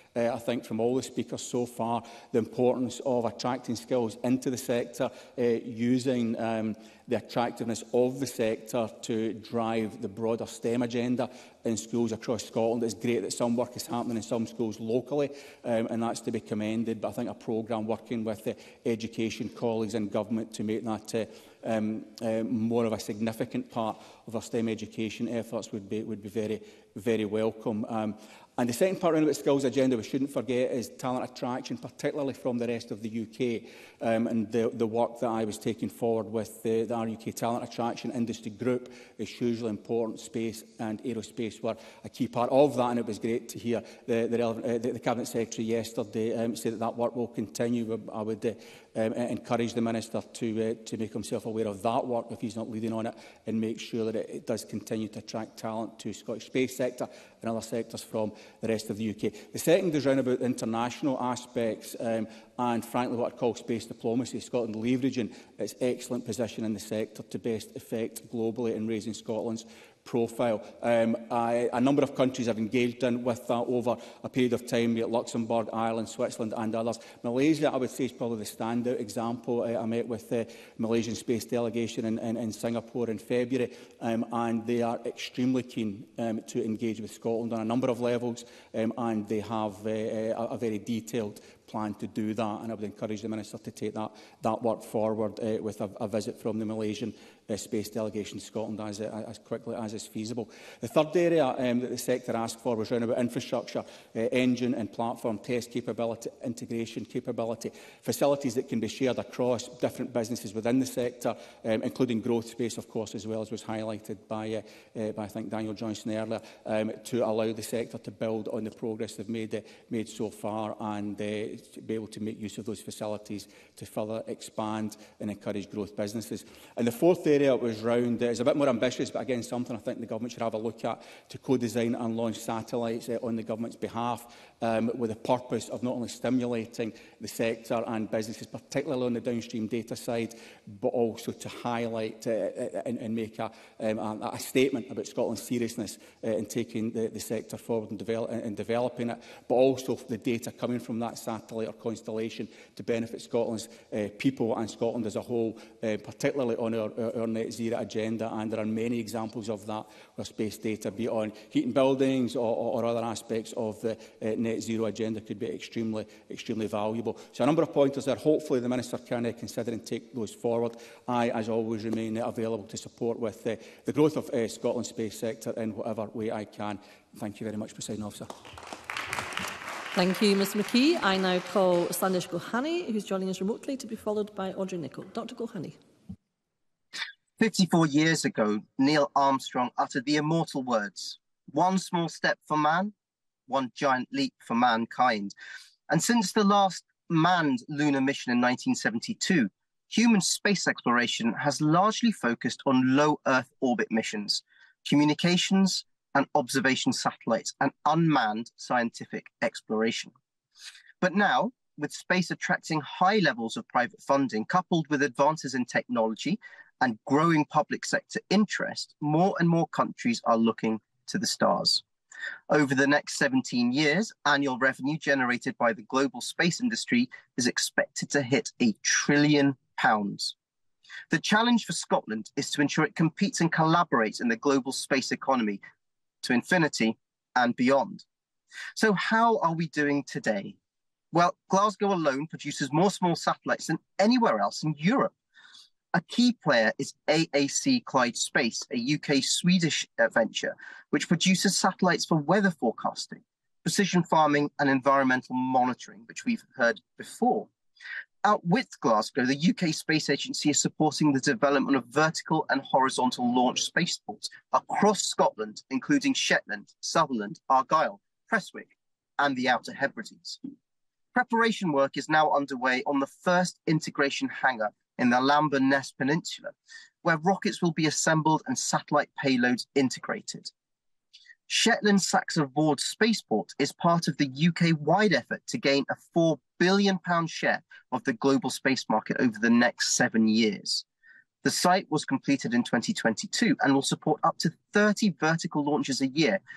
Speaker 7: uh, I think, from all the speakers so far, the importance of attracting skills into the sector, uh, using um, the attractiveness of the sector to drive the broader STEM agenda in schools across Scotland. It's great that some work is happening in some schools locally, um, and that's to be commended. But I think a programme working with the education colleagues and government to make that uh, um, uh, more of a significant part of our STEM education efforts would be, would be very, very welcome. Um, And the second part around about skills agenda we shouldn't forget is talent attraction, particularly from the rest of the U K. Um, and the, the work that I was taking forward with the, the R U K Talent Attraction Industry Group is hugely important. Space and aerospace were a key part of that, and it was great to hear the, the, relevant, uh, the, the Cabinet Secretary yesterday um, say that that work will continue. I would uh, um, encourage the Minister to, uh, to make himself aware of that work if he's not leading on it, and make sure that it, it does continue to attract talent to the Scottish space sector and other sectors from the rest of the U K. The second is round about international aspects um, and, frankly, what I call space diplomacy. Scotland leveraging its excellent position in the sector to best effect globally in raising Scotland's profile. Um, I, a number of countries have engaged in with that over a period of time, be it Luxembourg, Ireland, Switzerland and others. Malaysia, I would say, is probably the standout example. Uh, I met with the Malaysian space delegation in, in, in Singapore in February, um, and they are extremely keen um, to engage with Scotland on a number of levels, um, and they have uh, a, a very detailed plan to do that, and I would encourage the Minister to take that, that work forward uh, with a, a visit from the Malaysian uh, Space Delegation to Scotland as, uh, as quickly as is feasible. The third area um, that the sector asked for was around about infrastructure, uh, engine and platform test capability, integration capability, facilities that can be shared across different businesses within the sector, um, including growth space, of course, as well as was highlighted by, uh, uh, by I think, Daniel Johnson earlier, um, to allow the sector to build on the progress they've made, uh, made so far, and uh, to be able to make use of those facilities to further expand and encourage growth businesses. And the fourth area was round, uh, is a bit more ambitious, but again something I think the government should have a look at, to co-design and launch satellites uh, on the government's behalf, um, with the purpose of not only stimulating the sector and businesses, particularly on the downstream data side, but also to highlight uh, and, and make a, um, a, a statement about Scotland's seriousness uh, in taking the, the sector forward and, develop, and developing it, but also the data coming from that satellite or constellation to benefit Scotland's uh, people and Scotland as a whole, uh, particularly on our, our, our net zero agenda. And there are many examples of that where space data, be it on heating buildings or, or, or other aspects of the uh, net zero agenda, could be extremely, extremely valuable. So a number of pointers there. Hopefully the Minister can uh, consider and take those forward. I, as always, remain uh, available to support with uh, the growth of uh, Scotland's space sector in whatever way I can. Thank you very much, Presiding Officer.
Speaker 1: Thank you, Mr McKee. I now call Sandesh Gohani, who's joining us remotely, to be followed by Audrey Nicholl. Doctor Gohani.
Speaker 8: fifty-four years ago, Neil Armstrong uttered the immortal words, "One small step for man, one giant leap for mankind." And since the last manned lunar mission in nineteen seventy-two, human space exploration has largely focused on low Earth orbit missions, communications and observation satellites, and unmanned scientific exploration. But now, with space attracting high levels of private funding, coupled with advances in technology and growing public sector interest, more and more countries are looking to the stars. Over the next seventeen years, annual revenue generated by the global space industry is expected to hit a trillion pounds. The challenge for Scotland is to ensure it competes and collaborates in the global space economy to infinity and beyond. So how are we doing today? Well, Glasgow alone produces more small satellites than anywhere else in Europe. A key player is A A C Clyde Space, a U K-Swedish venture, which produces satellites for weather forecasting, precision farming and environmental monitoring, which we've heard before. Out with Glasgow, the U K Space Agency is supporting the development of vertical and horizontal launch spaceports across Scotland, including Shetland, Sutherland, Argyll, Prestwick, and the Outer Hebrides. Preparation work is now underway on the first integration hangar in the Lambeth Ness Peninsula, where rockets will be assembled and satellite payloads integrated. Shetland Saxa Vord Spaceport is part of the U K-wide effort to gain a four billion pound share of the global space market over the next seven years. The site was completed in twenty twenty-two and will support up to thirty vertical launches a year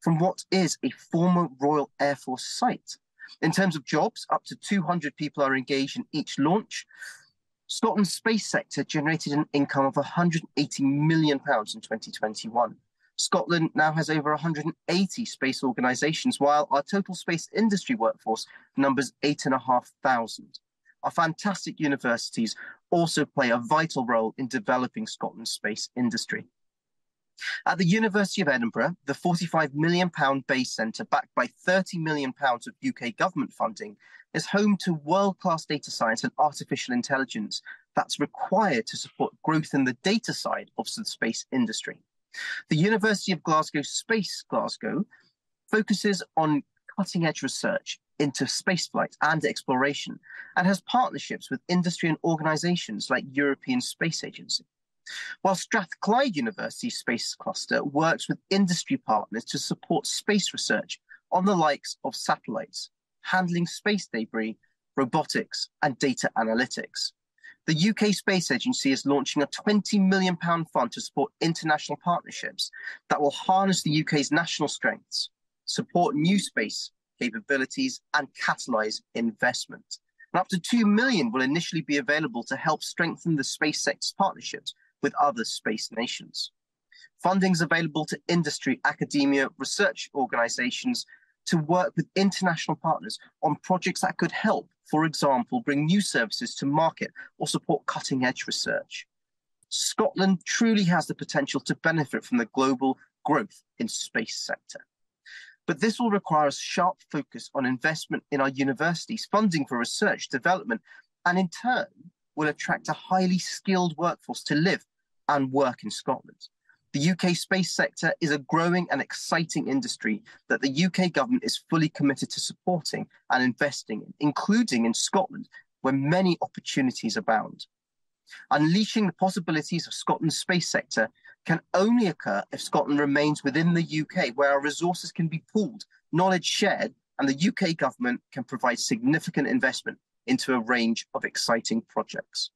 Speaker 8: from what is a former Royal Air Force site. In terms of jobs, up to two hundred people are engaged in each launch. Scotland's space sector generated an income of one hundred eighty million pounds in twenty twenty-one. Scotland now has over one hundred eighty space organisations, while our total space industry workforce numbers eight thousand five hundred. Our fantastic universities also play a vital role in developing Scotland's space industry. At the University of Edinburgh, the forty-five million pounds base centre, backed by thirty million pounds of U K government funding, is home to world-class data science and artificial intelligence that's required to support growth in the data side of the space industry. The University of Glasgow Space Glasgow focuses on cutting-edge research into spaceflight and exploration and has partnerships with industry and organisations like European Space Agency. While Strathclyde University Space Cluster works with industry partners to support space research on the likes of satellites, handling space debris, robotics and data analytics. The U K Space Agency is launching a twenty million pounds fund to support international partnerships that will harness the U K's national strengths, support new space capabilities and catalyse investment. And up to two million pounds will initially be available to help strengthen the space sector's partnerships with other space nations. Funding is available to industry, academia, research organisations to work with international partners on projects that could help, for example, bring new services to market or support cutting-edge research. Scotland truly has the potential to benefit from the global growth in space sector. But this will require a sharp focus on investment in our universities, funding for research, development, and in turn will attract a highly skilled workforce to live and work in Scotland. The U K space sector is a growing and exciting industry that the U K government is fully committed to supporting and investing in, including in Scotland, where many opportunities abound. Unleashing the possibilities of Scotland's space sector can only occur if Scotland remains within the U K, where our resources can be pooled, knowledge shared, and the U K government can provide significant investment into a range of exciting projects.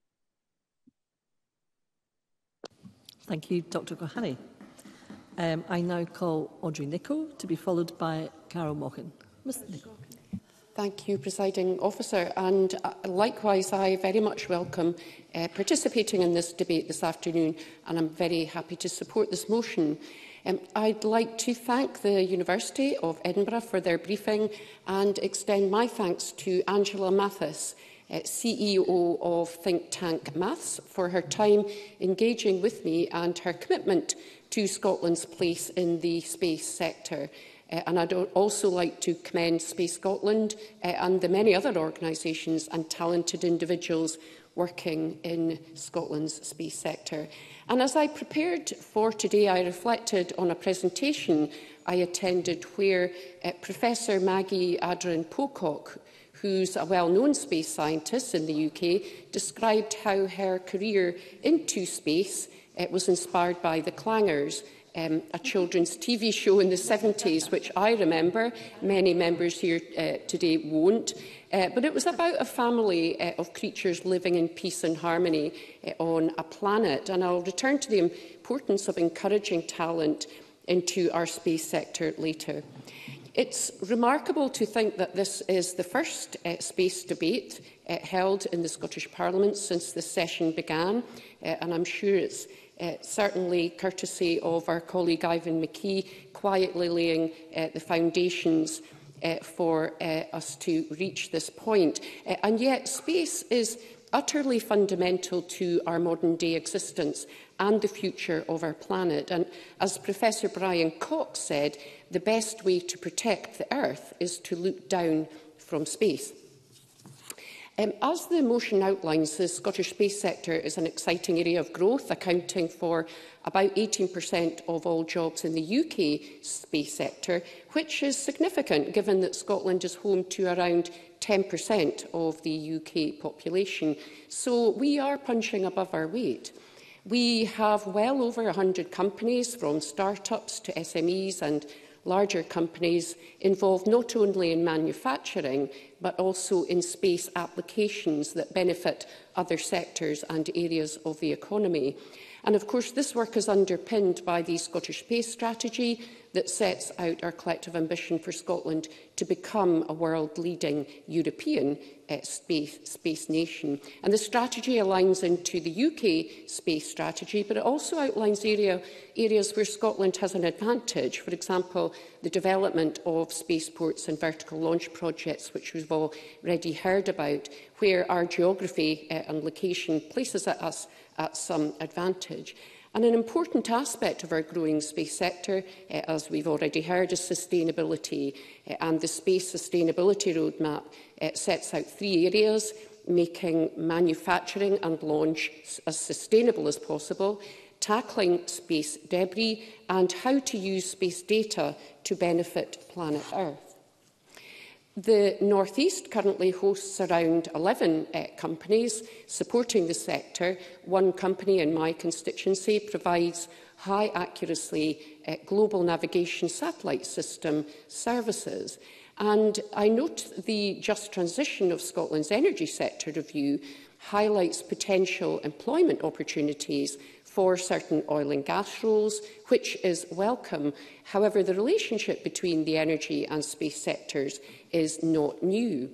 Speaker 1: Thank you, Doctor Gohani. Um, I now call Audrey Nicholl to be followed by Carol Mochan. Miz Nicholl.
Speaker 9: Thank you, Presiding Officer. And uh, likewise, I very much welcome uh, participating in this debate this afternoon, and I'm very happy to support this motion. Um, I'd like to thank the University of Edinburgh for their briefing and extend my thanks to Angela Mathis, Uh, C E O of Think Tank Maths, for her time engaging with me and her commitment to Scotland's place in the space sector. Uh, and I'd also like to commend Space Scotland uh, and the many other organisations and talented individuals working in Scotland's space sector. And as I prepared for today, I reflected on a presentation I attended where uh, Professor Maggie Adrian-Pocock, who's a well-known space scientist in the U K, described how her career into space uh, was inspired by The Clangers, um, a children's T V show in the seventies, which I remember. Many members here uh, today won't. Uh, but it was about a family uh, of creatures living in peace and harmony uh, on a planet. And I'll return to the importance of encouraging talent into our space sector later. It's remarkable to think that this is the first uh, space debate uh, held in the Scottish Parliament since this session began, uh, and I'm sure it's uh, certainly courtesy of our colleague Ivan McKee quietly laying uh, the foundations uh, for uh, us to reach this point. Uh, and yet space is utterly fundamental to our modern-day existence and the future of our planet. And as Professor Brian Cox said, the best way to protect the Earth is to look down from space. Um, as the motion outlines, the Scottish space sector is an exciting area of growth, accounting for about eighteen percent of all jobs in the U K space sector, which is significant given that Scotland is home to around ten percent of the U K population. So we are punching above our weight. We have well over one hundred companies, from start-ups to S M Es and larger companies, involved not only in manufacturing but also in space applications that benefit other sectors and areas of the economy. And of course, this work is underpinned by the Scottish Space Strategy that sets out our collective ambition for Scotland to become a world-leading European uh, space, space nation. And the strategy aligns into the U K space strategy, but it also outlines area, areas where Scotland has an advantage. For example, the development of spaceports and vertical launch projects, which we've already heard about, where our geography uh, and location places us at some advantage. And an important aspect of our growing space sector, uh, as we've already heard, is sustainability. Uh, and the Space Sustainability Roadmap uh, sets out three areas: making manufacturing and launch as sustainable as possible, tackling space debris, and how to use space data to benefit planet Earth. The North East currently hosts around eleven uh, companies supporting the sector. One company in my constituency provides high-accuracy uh, global navigation satellite system services. And I note the Just Transition of Scotland's Energy Sector Review highlights potential employment opportunities for certain oil and gas roles, which is welcome. However, the relationship between the energy and space sectors is not new.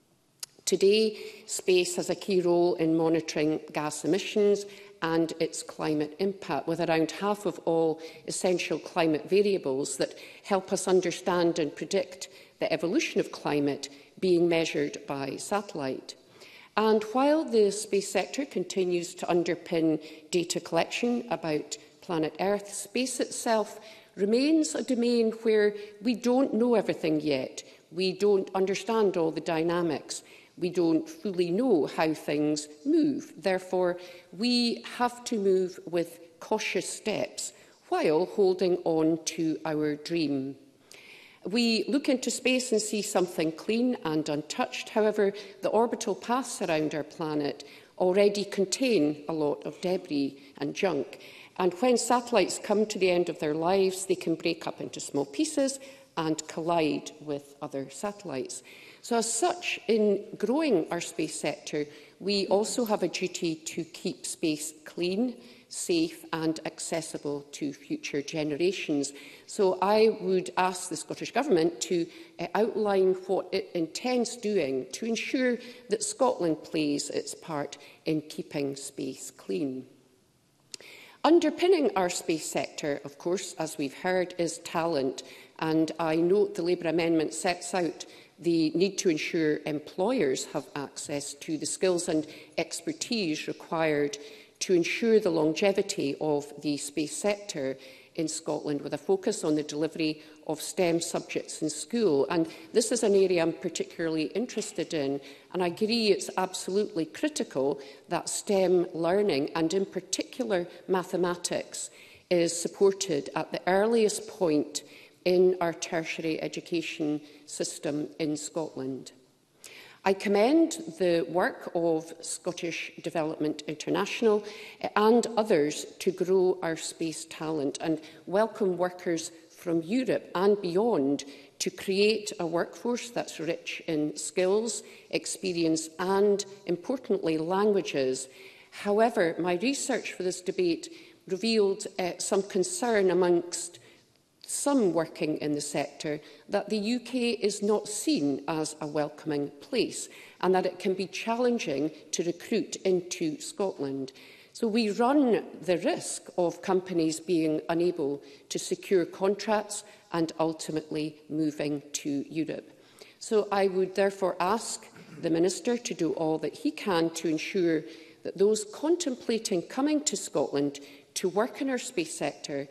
Speaker 9: Today, space has a key role in monitoring gas emissions and its climate impact, with around half of all essential climate variables that help us understand and predict the evolution of climate being measured by satellite. And while the space sector continues to underpin data collection about planet Earth, space itself remains a domain where we don't know everything yet. We don't understand all the dynamics. We don't fully know how things move. Therefore, we have to move with cautious steps while holding on to our dream. We look into space and see something clean and untouched. However, the orbital paths around our planet already contain a lot of debris and junk. And when satellites come to the end of their lives, they can break up into small pieces and collide with other satellites. So as such, in growing our space sector, we also have a duty to keep space clean, safe and accessible to future generations. So I would ask the Scottish Government to uh, outline what it intends doing to ensure that Scotland plays its part in keeping space clean. Underpinning our space sector, of course, as we've heard, is talent. And I note the Labour amendment sets out the need to ensure employers have access to the skills and expertise required to ensure the longevity of the space sector in Scotland, with a focus on the delivery of STEM subjects in school. And this is an area I'm particularly interested in, and I agree it's absolutely critical that STEM learning, and in particular mathematics, is supported at the earliest point in our tertiary education system in Scotland. I commend the work of Scottish Development International and others to grow our space talent and welcome workers from Europe and beyond to create a workforce that's rich in skills, experience and, importantly, languages. However, my research for this debate revealed uh, some concern amongst some working in the sector that the U K is not seen as a welcoming place and that it can be challenging to recruit into Scotland. So we run the risk of companies being unable to secure contracts and ultimately moving to Europe. So I would therefore ask the Minister to do all that he can to ensure that those contemplating coming to Scotland to work in our space sector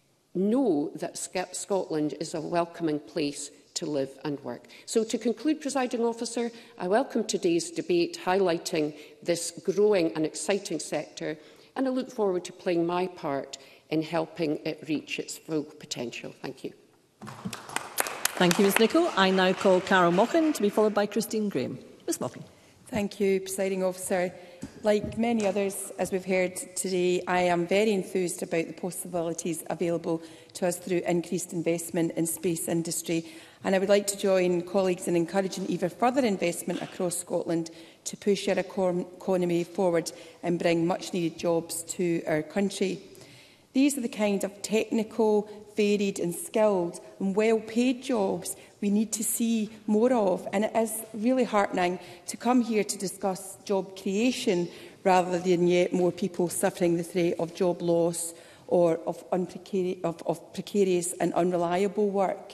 Speaker 9: know that Scotland is a welcoming place to live and work. So to conclude, Presiding Officer, I welcome today's debate highlighting this growing and exciting sector, and I look forward to playing my part in helping it reach its full potential. Thank you.
Speaker 1: Thank you, Ms Nicholl. I now call Carol Mochan to be followed by Christine Graham. Ms Mochan.
Speaker 10: Thank you, Presiding Officer. Like many others, as we've heard today, I am very enthused about the possibilities available to us through increased investment in space industry, and I would like to join colleagues in encouraging even further investment across Scotland to push our economy forward and bring much-needed jobs to our country. These are the kind of technical, varied and skilled and well-paid jobs we need to see more of, and it is really heartening to come here to discuss job creation rather than yet more people suffering the threat of job loss or of, of, of precarious and unreliable work.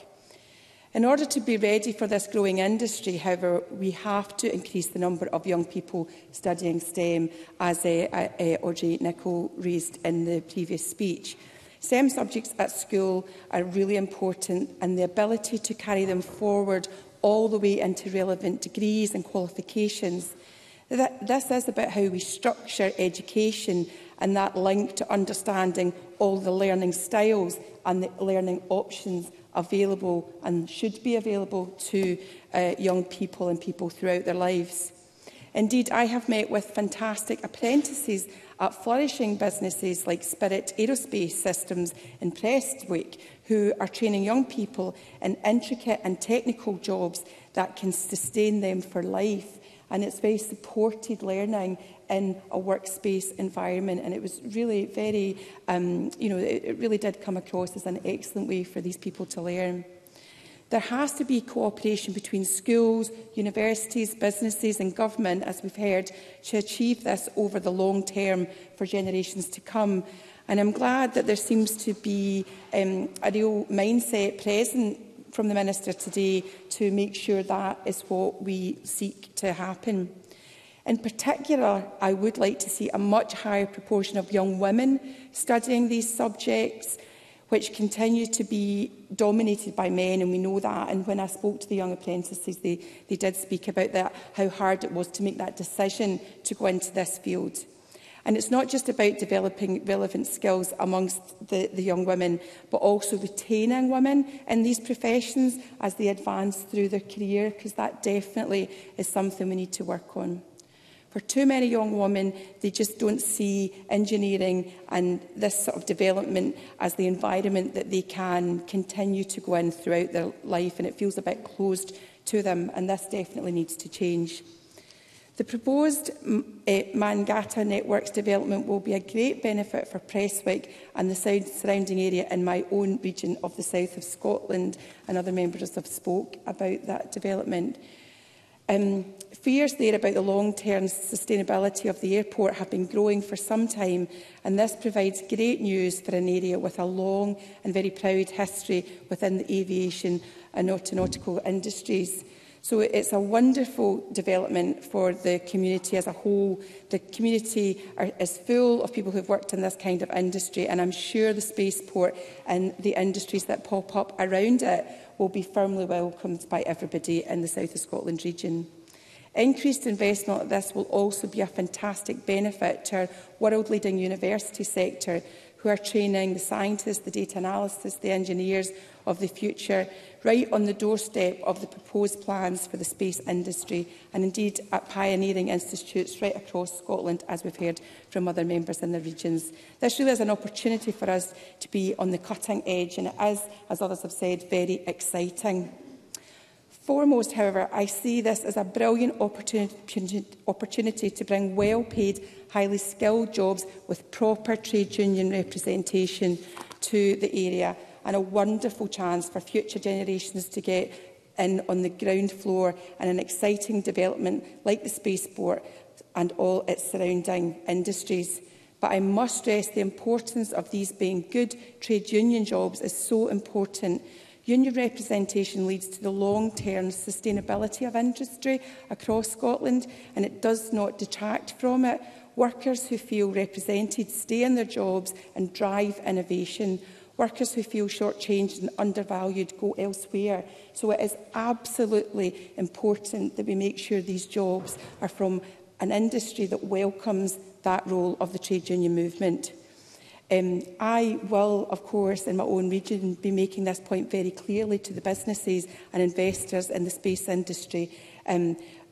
Speaker 10: In order to be ready for this growing industry, however, we have to increase the number of young people studying STEM, as uh, uh, Audrey Nicholl raised in the previous speech. STEM subjects at school are really important, and the ability to carry them forward all the way into relevant degrees and qualifications. This is about how we structure education and that link to understanding all the learning styles and the learning options available and should be available to uh, young people and people throughout their lives. Indeed, I have met with fantastic apprentices at flourishing businesses like Spirit Aerospace Systems in Prestwick, who are training young people in intricate and technical jobs that can sustain them for life. And it's very supported learning in a workspace environment, and it was really very, um, you know, it, it really did come across as an excellent way for these people to learn. There has to be cooperation between schools, universities, businesses and government, as we've heard, to achieve this over the long term for generations to come. And I'm glad that there seems to be um, a real mindset present from the Minister today to make sure that is what we seek to happen. In particular, I would like to see a much higher proportion of young women studying these subjects, which continue to be dominated by men, and we know that. And when I spoke to the young apprentices, they, they did speak about that, how hard it was to make that decision to go into this field. And it's not just about developing relevant skills amongst the, the young women, but also retaining women in these professions as they advance through their career, because that definitely is something we need to work on. For too many young women, they just don't see engineering and this sort of development as the environment that they can continue to go in throughout their life, and it feels a bit closed to them, and this definitely needs to change. The proposed uh, Mangata Networks development will be a great benefit for Prestwick and the surrounding area in my own region of the south of Scotland, and other members have spoke about that development. Um, fears there about the long-term sustainability of the airport have been growing for some time, and this provides great news for an area with a long and very proud history within the aviation and nautical industries. So it's a wonderful development for the community as a whole. The community are, is full of people who have worked in this kind of industry, and I'm sure the spaceport and the industries that pop up around it will be firmly welcomed by everybody in the South of Scotland region. Increased investment like this will also be a fantastic benefit to our world-leading university sector, who are training the scientists, the data analysts, the engineers of the future, right on the doorstep of the proposed plans for the space industry, and indeed at pioneering institutes right across Scotland, as we've heard from other members in the regions. This really is an opportunity for us to be on the cutting edge, and it is, as others have said, very exciting. Foremost, however, I see this as a brilliant opportunity, opportunity to bring well-paid, highly skilled jobs with proper trade union representation to the area, and a wonderful chance for future generations to get in on the ground floor and an exciting development like the spaceport and all its surrounding industries. But I must stress the importance of these being good trade union jobs is so important. Union representation leads to the long-term sustainability of industry across Scotland, and it does not detract from it. Workers who feel represented stay in their jobs and drive innovation. Workers who feel shortchanged and undervalued go elsewhere. So it is absolutely important that we make sure these jobs are from an industry that welcomes that role of the trade union movement. Um, I will, of course, in my own region, be making this point very clearly to the businesses and investors in the space industry. Um,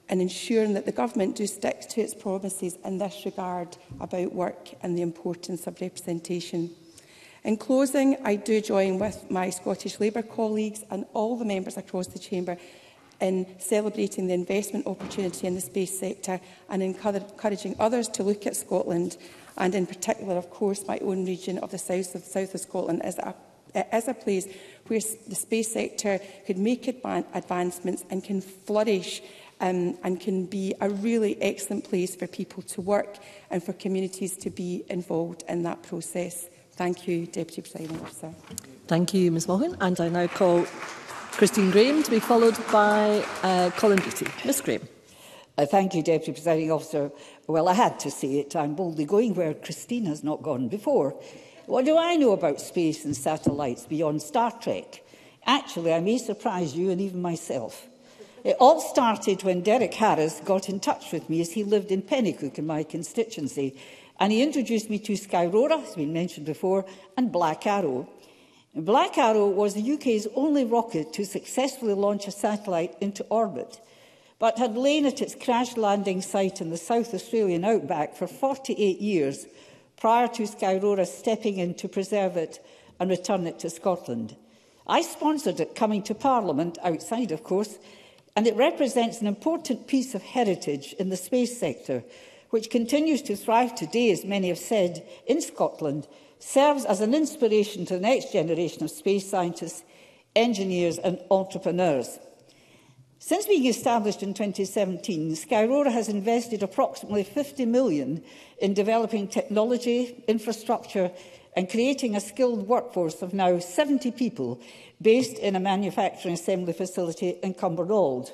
Speaker 10: and ensuring that the Government do stick to its promises in this regard about work and the importance of representation. In closing, I do join with my Scottish Labour colleagues and all the members across the Chamber in celebrating the investment opportunity in the space sector and encouraging others to look at Scotland, and in particular, of course, my own region of the south of, south of Scotland as a, as a place where the space sector could make advan advancements and can flourish um, and can be a really excellent place for people to work and for communities to be involved in that process. Thank you, Deputy Presiding Officer.
Speaker 1: Thank you, Ms Vaughan. And I now call Christine Graham to be followed by uh, Colin Beattie. Miz Graham.
Speaker 11: Uh, thank you, Deputy Presiding Officer. Well, I had to say it. I'm boldly going where Christine has not gone before. What do I know about space and satellites beyond Star Trek? Actually, I may surprise you and even myself. It all started when Derek Harris got in touch with me as he lived in Pennycook in my constituency, and he introduced me to Skyrora, as been mentioned before, and Black Arrow. Black Arrow was the U K's only rocket to successfully launch a satellite into orbit, but had lain at its crash landing site in the South Australian outback for forty-eight years prior to Skyrora stepping in to preserve it and return it to Scotland. I sponsored it coming to Parliament, outside of course, and it represents an important piece of heritage in the space sector, which continues to thrive today, as many have said, in Scotland, serves as an inspiration to the next generation of space scientists, engineers and entrepreneurs. Since being established in twenty seventeen, Skyrora has invested approximately fifty million pounds in developing technology, infrastructure and creating a skilled workforce of now seventy people based in a manufacturing assembly facility in Cumbernauld.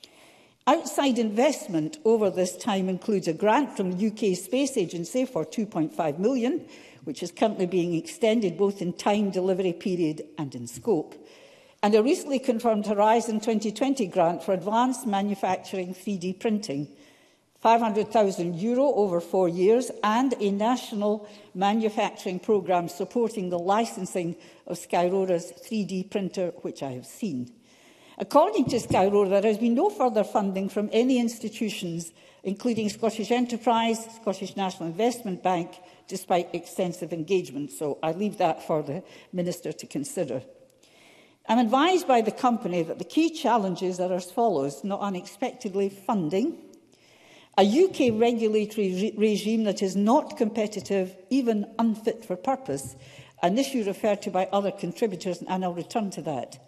Speaker 11: Outside investment over this time includes a grant from the U K Space Agency for two point five million pounds, which is currently being extended both in time, delivery period and in scope, and a recently confirmed Horizon twenty twenty grant for advanced manufacturing three D printing, five hundred thousand euro over four years, and a national manufacturing programme supporting the licensing of Skyrora's three D printer, which I have seen. According to Skyrora, there has been no further funding from any institutions, including Scottish Enterprise, Scottish National Investment Bank, despite extensive engagement. So I leave that for the Minister to consider. I'm advised by the company that the key challenges are as follows: not unexpectedly, funding, a U K regulatory re regime that is not competitive, even unfit for purpose, an issue referred to by other contributors, and I'll return to that.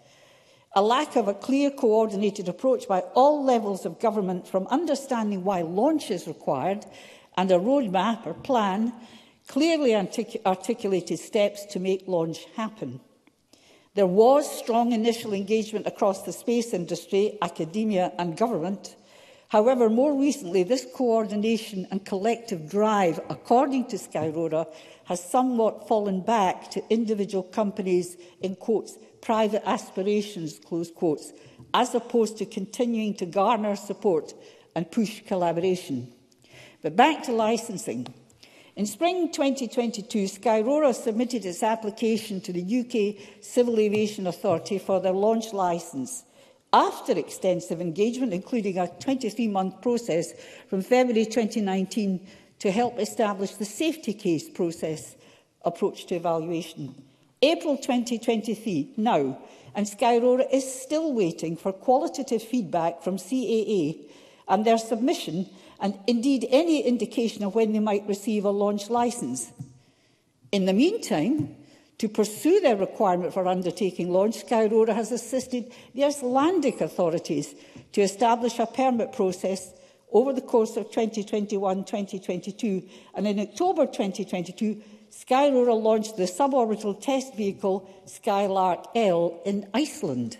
Speaker 11: A lack of a clear, coordinated approach by all levels of government, from understanding why launch is required and a roadmap or plan, clearly artic articulated steps to make launch happen. There was strong initial engagement across the space industry, academia and government. However, more recently, this coordination and collective drive, according to Skyrora, has somewhat fallen back to individual companies, in quotes, private aspirations, close quotes, as opposed to continuing to garner support and push collaboration. But back to licensing. In spring twenty twenty-two, Skyrora submitted its application to the U K Civil Aviation Authority for their launch licence, after extensive engagement, including a twenty-three month process from February twenty nineteen to help establish the safety case process approach to evaluation. April twenty twenty-three, now, and Skyrora is still waiting for qualitative feedback from C A A and their submission, and indeed any indication of when they might receive a launch licence. In the meantime, to pursue their requirement for undertaking launch, Skyrora has assisted the Icelandic authorities to establish a permit process over the course of twenty twenty-one twenty twenty-two, and in October twenty twenty-two, Skyrora launched the suborbital test vehicle Skylark L in Iceland.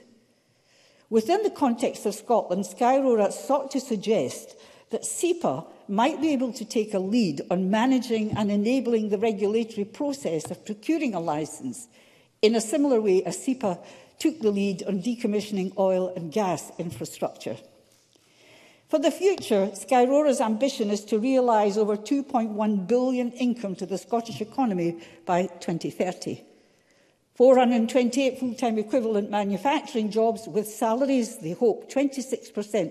Speaker 11: Within the context of Scotland, Skyrora sought to suggest that SEPA might be able to take a lead on managing and enabling the regulatory process of procuring a licence, in a similar way as SEPA took the lead on decommissioning oil and gas infrastructure. For the future, Skyrora's ambition is to realise over two point one billion pounds income to the Scottish economy by twenty thirty. four hundred and twenty-eight full-time equivalent manufacturing jobs with salaries, they hope, twenty-six percent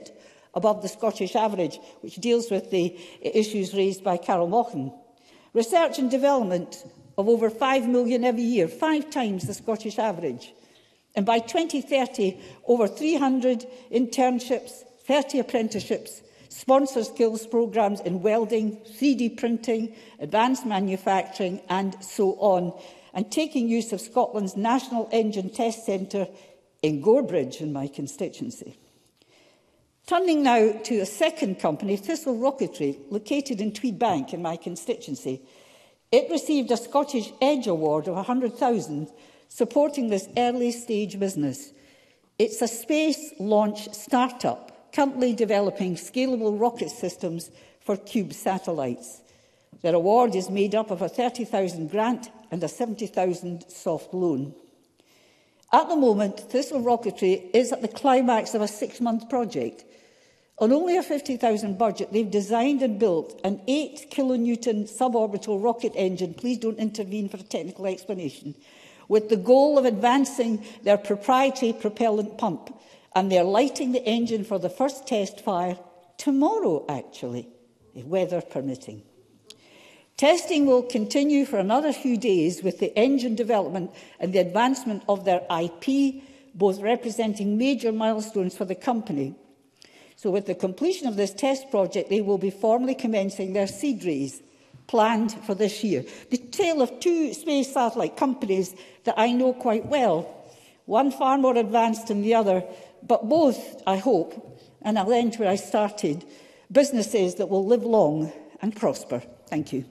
Speaker 11: above the Scottish average, which deals with the issues raised by Carol Mochan. Research and development of over five million every year, five times the Scottish average. And by twenty thirty, over three hundred internships, thirty apprenticeships, sponsor skills programmes in welding, three D printing, advanced manufacturing and so on, and taking use of Scotland's National Engine Test Centre in Gorebridge in my constituency. Turning now to a second company, Thistle Rocketry, located in Tweedbank in my constituency. It received a Scottish Edge Award of one hundred thousand pounds supporting this early-stage business. It's a space launch start-up currently developing scalable rocket systems for Cube satellites. Their award is made up of a thirty thousand grant and a seventy thousand soft loan. At the moment, Thistle Rocketry is at the climax of a six-month project. On only a fifty thousand budget, they've designed and built an eight kilonewton suborbital rocket engine, please don't intervene for a technical explanation, with the goal of advancing their proprietary propellant pump, and they're lighting the engine for the first test fire tomorrow, actually, if weather permitting. Testing will continue for another few days with the engine development and the advancement of their I P, both representing major milestones for the company. So with the completion of this test project, they will be formally commencing their seed raise, planned for this year. The tale of two space satellite companies that I know quite well, one far more advanced than the other, but both, I hope, and I'll end where I started, businesses that will live long and prosper. Thank you.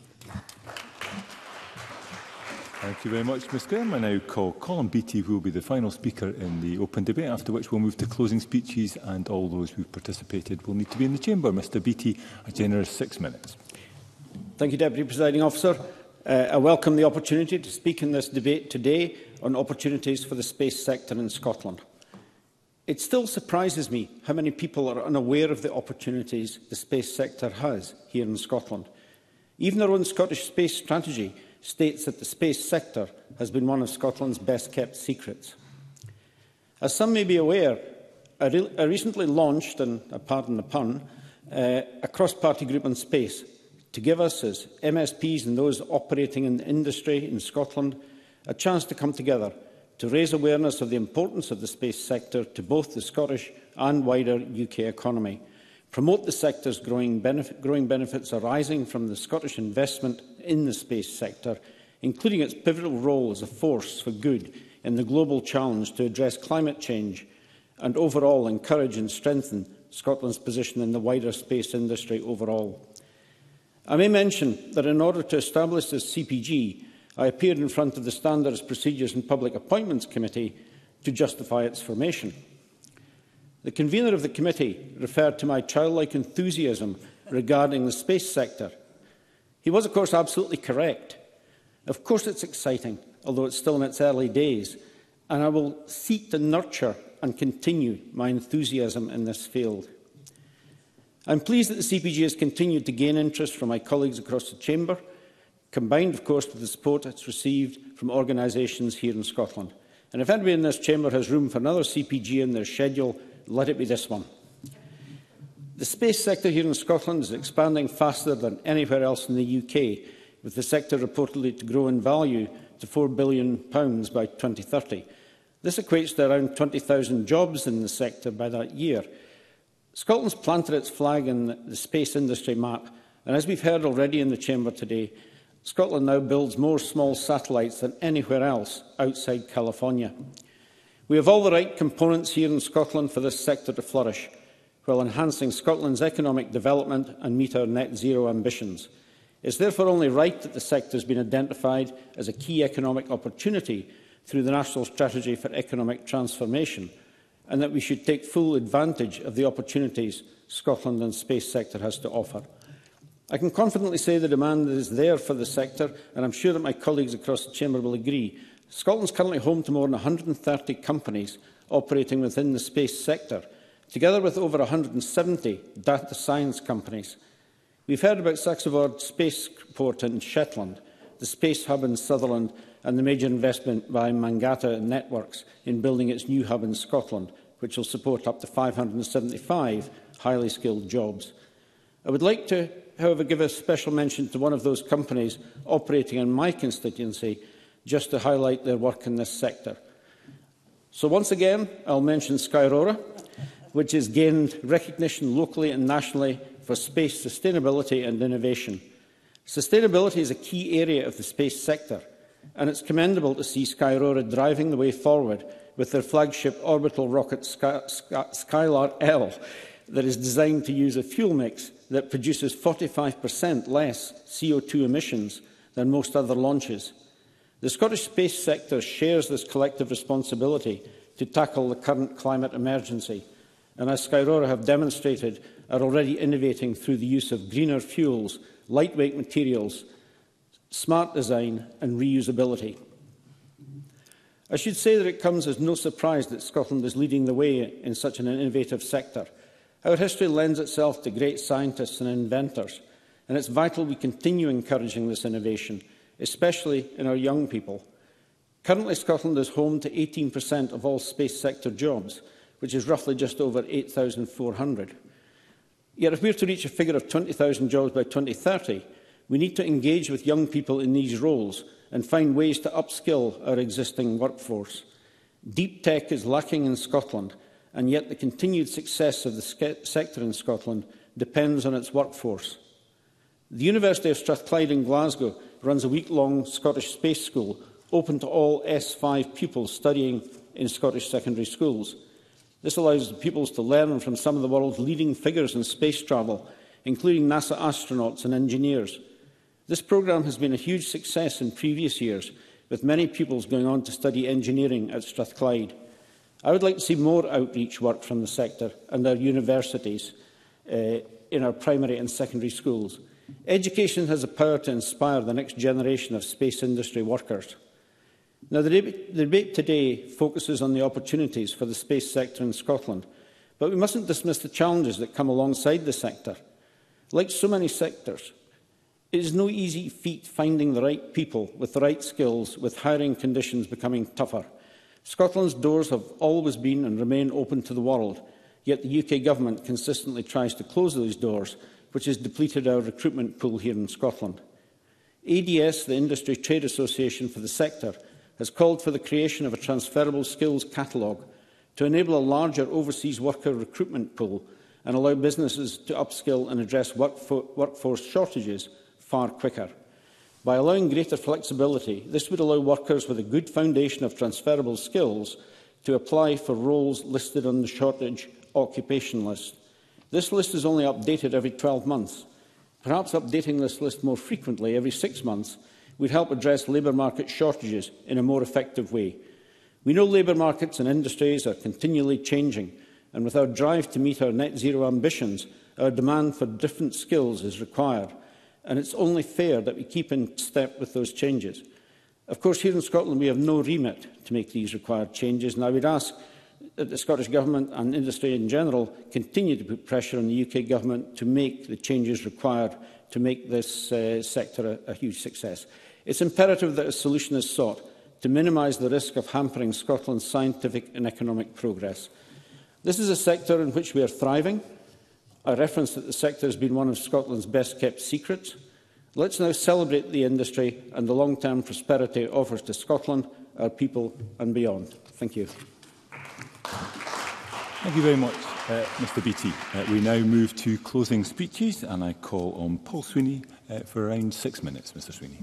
Speaker 12: Thank you very much, Miz Graham. I now call Colin Beattie, who will be the final speaker in the open debate, after which we'll move to closing speeches, and all those who participated will need to be in the chamber. Mr Beattie, a generous six minutes.
Speaker 13: Thank you, Deputy Presiding Officer. Uh, I welcome the opportunity to speak in this debate today on opportunities for the space sector in Scotland. It still surprises me how many people are unaware of the opportunities the space sector has here in Scotland. Even our own Scottish space strategy states that the space sector has been one of Scotland's best-kept secrets. As some may be aware, I, re I recently launched, and uh, pardon the pun, uh, a cross-party group on space to give us, as M S Ps and those operating in the industry in Scotland, a chance to come together to raise awareness of the importance of the space sector to both the Scottish and wider U K economy, promote the sector's growing, benefit, growing benefits arising from the Scottish investment in the space sector, including its pivotal role as a force for good in the global challenge to address climate change, and overall encourage and strengthen Scotland's position in the wider space industry overall. I may mention that in order to establish this C P G, I appeared in front of the Standards, Procedures and Public Appointments Committee to justify its formation. The convener of the committee referred to my childlike enthusiasm regarding the space sector. He was, of course, absolutely correct. Of course it's exciting, although it's still in its early days, and I will seek to nurture and continue my enthusiasm in this field. I'm pleased that the C P G has continued to gain interest from my colleagues across the Chamber, combined, of course, with the support it's received from organisations here in Scotland. And if anybody in this Chamber has room for another C P G in their schedule, let it be this one. The space sector here in Scotland is expanding faster than anywhere else in the U K, with the sector reportedly to grow in value to four billion pounds by twenty thirty. This equates to around twenty thousand jobs in the sector by that year. Scotland's planted its flag in the space industry map, and as we've heard already in the Chamber today, Scotland now builds more small satellites than anywhere else outside California. We have all the right components here in Scotland for this sector to flourish, while enhancing Scotland's economic development and meet our net zero ambitions. It is therefore only right that the sector has been identified as a key economic opportunity through the National Strategy for Economic Transformation, and that we should take full advantage of the opportunities Scotland and the space sector has to offer. I can confidently say the demand is there for the sector, and I'm sure that my colleagues across the Chamber will agree. Scotland is currently home to more than one hundred and thirty companies operating within the space sector, together with over one hundred and seventy data science companies. We've heard about Saxavord Spaceport in Shetland, the Space Hub in Sutherland, and the major investment by Mangata Networks in building its new hub in Scotland, which will support up to five hundred and seventy-five highly skilled jobs. I would like to, however, give a special mention to one of those companies operating in my constituency, just to highlight their work in this sector. So once again, I'll mention Skyrora, which has gained recognition locally and nationally for space sustainability and innovation. Sustainability is a key area of the space sector, and it's commendable to see Skyrora driving the way forward with their flagship orbital rocket Sky, Sky, Skylar L that is designed to use a fuel mix that produces forty-five percent less C O two emissions than most other launches. The Scottish space sector shares this collective responsibility to tackle the current climate emergency, and as Skyrora have demonstrated, are already innovating through the use of greener fuels, lightweight materials, smart design and reusability. I should say that it comes as no surprise that Scotland is leading the way in such an innovative sector. Our history lends itself to great scientists and inventors, and it's vital we continue encouraging this innovation, especially in our young people. Currently, Scotland is home to eighteen percent of all space sector jobs, which is roughly just over eight thousand four hundred. Yet if we are to reach a figure of twenty thousand jobs by twenty thirty, we need to engage with young people in these roles and find ways to upskill our existing workforce. Deep tech is lacking in Scotland, and yet the continued success of the sector in Scotland depends on its workforce. The University of Strathclyde in Glasgow runs a week-long Scottish space school open to all S five pupils studying in Scottish secondary schools. This allows the pupils to learn from some of the world's leading figures in space travel, including NASA astronauts and engineers. This programme has been a huge success in previous years, with many pupils going on to study engineering at Strathclyde. I would like to see more outreach work from the sector and our universities uh, in our primary and secondary schools. Education has the power to inspire the next generation of space industry workers. Now, the debate, the debate today focuses on the opportunities for the space sector in Scotland, but we mustn't dismiss the challenges that come alongside the sector. Like so many sectors, it is no easy feat finding the right people with the right skills, with hiring conditions becoming tougher. Scotland's doors have always been and remain open to the world, yet the U K Government consistently tries to close those doors, which has depleted our recruitment pool here in Scotland. A D S, the Industry Trade Association for the sector, has called for the creation of a transferable skills catalogue to enable a larger overseas worker recruitment pool and allow businesses to upskill and address workfo workforce shortages far quicker. By allowing greater flexibility, this would allow workers with a good foundation of transferable skills to apply for roles listed on the shortage occupation list. This list is only updated every twelve months. Perhaps updating this list more frequently, every six months, would help address labour market shortages in a more effective way. We know labour markets and industries are continually changing, and with our drive to meet our net zero ambitions, our demand for different skills is required, and it's only fair that we keep in step with those changes. Of course, here in Scotland, we have no remit to make these required changes, and I would ask that the Scottish Government and industry in general continue to put pressure on the U K Government to make the changes required to make this uh, sector a, a huge success. It's imperative that a solution is sought to minimise the risk of hampering Scotland's scientific and economic progress. This is a sector in which we are thriving. I referenced that the sector has been one of Scotland's best-kept secrets. Let's now celebrate the industry and the long-term prosperity it offers to Scotland, our people and beyond. Thank you.
Speaker 12: Thank you very much, uh, Mr Beattie. Uh, we now move to closing speeches, and I call on Paul Sweeney uh, for around six minutes. Mr Sweeney.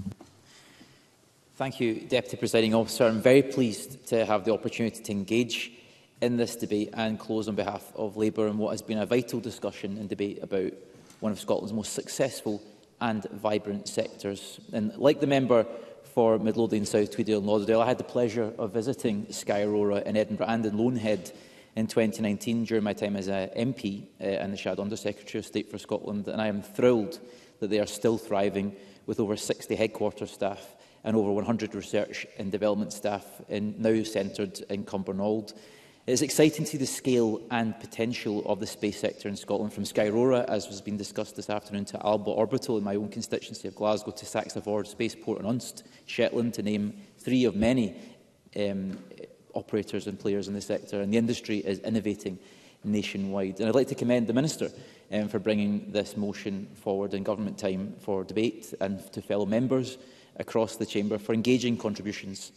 Speaker 4: Thank you, Deputy Presiding Officer. I'm very pleased to have the opportunity to engage in this debate and close on behalf of Labour in what has been a vital discussion and debate about one of Scotland's most successful and vibrant sectors. And like the member for Midlothian, South Tweedale and Lauderdale, I had the pleasure of visiting Skyrora in Edinburgh and in Loanhead in twenty nineteen during my time as a M P uh, and the Shadow Under-Secretary of State for Scotland, and I am thrilled that they are still thriving with over sixty headquarters staff and over one hundred research and development staff in, now centred in Cumbernauld. It is exciting to see the scale and potential of the space sector in Scotland, from Skyrora, as has been discussed this afternoon, to Alba Orbital in my own constituency of Glasgow, to Saxavord Spaceport in Unst, Shetland, to name three of many um, operators and players in the sector. And the industry is innovating nationwide. And I'd like to commend the Minister um, for bringing this motion forward in government time for debate, and to fellow members across the chamber for engaging contributions.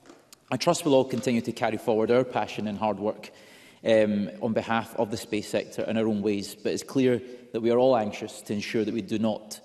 Speaker 4: I trust we'll all continue to carry forward our passion and hard work um, on behalf of the space sector in our own ways, but it's clear that we are all anxious to ensure that we do not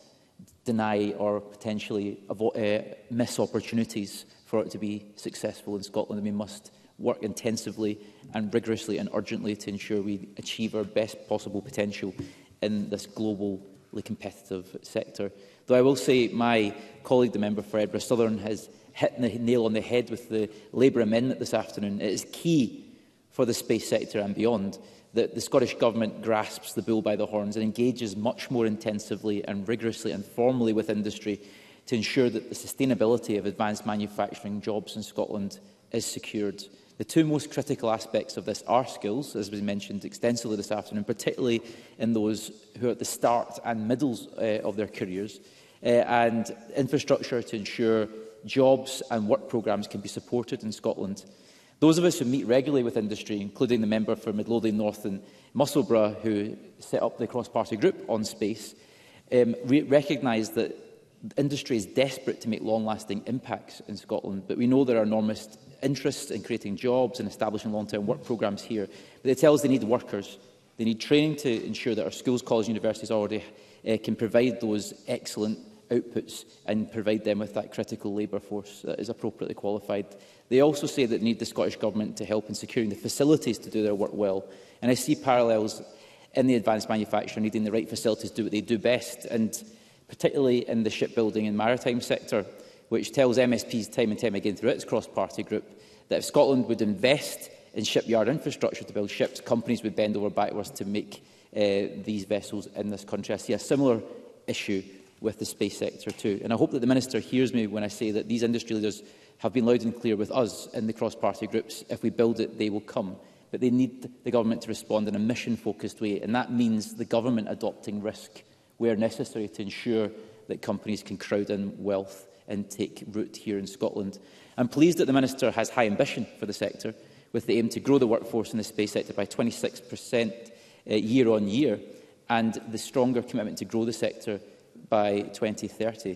Speaker 4: deny or potentially uh, miss opportunities for it to be successful in Scotland, and we must work intensively and rigorously and urgently to ensure we achieve our best possible potential in this globally competitive sector. Though I will say my colleague, the member for Edinburgh Southern, has hit the nail on the head with the Labour amendment this afternoon. It is key for the space sector and beyond that the Scottish Government grasps the bull by the horns and engages much more intensively and rigorously and formally with industry to ensure that the sustainability of advanced manufacturing jobs in Scotland is secured. The two most critical aspects of this are skills, as was mentioned extensively this afternoon, particularly in those who are at the start and middles uh, of their careers, uh, and infrastructure to ensure jobs and work programmes can be supported in Scotland. Those of us who meet regularly with industry, including the member for Midlothian North and Musselburgh, who set up the cross-party group on space, um, re recognise that industry is desperate to make long-lasting impacts in Scotland, but we know there are enormous interests in creating jobs and establishing long-term work programmes here. But they tell us they need workers. They need training to ensure that our schools, colleges and universities already uh, can provide those excellent outputs and provide them with that critical labour force that is appropriately qualified. They also say that they need the Scottish Government to help in securing the facilities to do their work well. And I see parallels in the advanced manufacturer needing the right facilities to do what they do best, and particularly in the shipbuilding and maritime sector, which tells M S Ps time and time again through its cross-party group that if Scotland would invest in shipyard infrastructure to build ships, companies would bend over backwards to make uh, these vessels in this country. I see a similar issue with the space sector too. And I hope that the Minister hears me when I say that these industry leaders have been loud and clear with us in the cross-party groups. If we build it, they will come. But they need the government to respond in a mission-focused way, and that means the government adopting risk where necessary to ensure that companies can crowd in wealth and take root here in Scotland. I'm pleased that the Minister has high ambition for the sector, with the aim to grow the workforce in the space sector by twenty-six percent uh, year on year, and the stronger commitment to grow the sector by twenty thirty.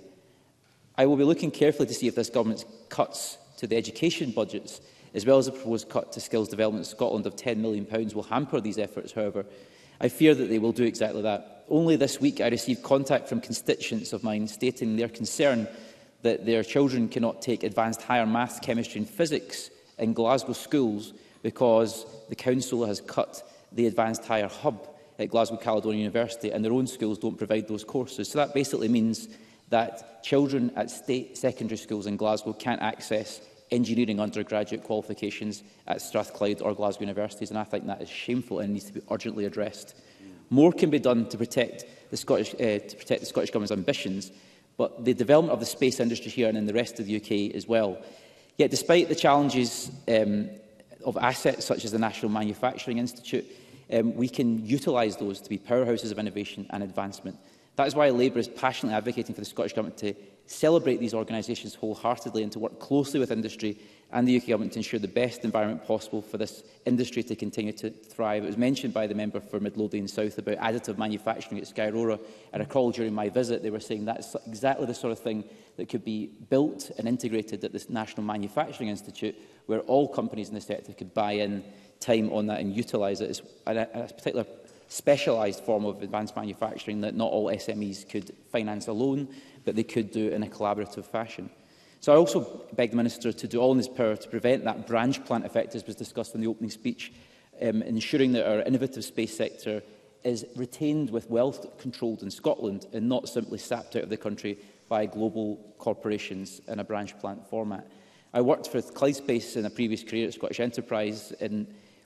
Speaker 4: I will be looking carefully to see if this government's cuts to the education budgets, as well as the proposed cut to Skills Development Scotland of ten million pounds, will hamper these efforts. However, I fear that they will do exactly that. Only this week I received contact from constituents of mine stating their concern that their children cannot take advanced higher maths, chemistry and physics in Glasgow schools because the council has cut the advanced higher hub at Glasgow Caledonian University, and their own schools don't provide those courses. So that basically means that children at state secondary schools in Glasgow can't access engineering undergraduate qualifications at Strathclyde or Glasgow universities, and I think that is shameful and needs to be urgently addressed. More can be done to protect the Scottish, uh, to protect the Scottish Government's ambitions, but the development of the space industry here and in the rest of the U K as well. Yet, despite the challenges um, of assets such as the National Manufacturing Institute, um, we can utilise those to be powerhouses of innovation and advancement. That is why Labour is passionately advocating for the Scottish Government to celebrate these organisations wholeheartedly and to work closely with industry and the U K Government to ensure the best environment possible for this industry to continue to thrive. It was mentioned by the member for Midlothian South about additive manufacturing at Skyrora, and I recall during my visit they were saying that's exactly the sort of thing that could be built and integrated at this National Manufacturing Institute, where all companies in the sector could buy in time on that and utilise it as a, a particular specialised form of advanced manufacturing that not all S M Es could finance alone, but they could do in a collaborative fashion. So I also beg the Minister to do all in his power to prevent that branch plant effect, as was discussed in the opening speech, um, ensuring that our innovative space sector is retained with wealth controlled in Scotland and not simply sapped out of the country by global corporations in a branch plant format. I worked for Clyde Space in a previous career at Scottish Enterprise, and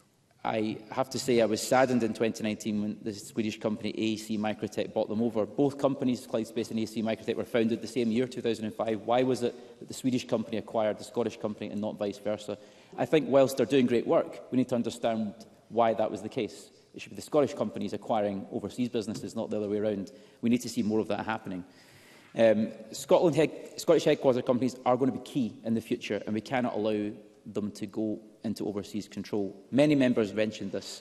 Speaker 4: I have to say I was saddened in twenty nineteen when the Swedish company A E C Microtech bought them over. Both companies, Clyde Space and A E C Microtech, were founded the same year, two thousand five. Why was it that the Swedish company acquired the Scottish company and not vice versa? I think whilst they're doing great work, we need to understand why that was the case. It should be the Scottish companies acquiring overseas businesses, not the other way around. We need to see more of that happening. Um, Scotland head, Scottish headquarter companies are going to be key in the future, and we cannot allow them to go into overseas control. Many members mentioned this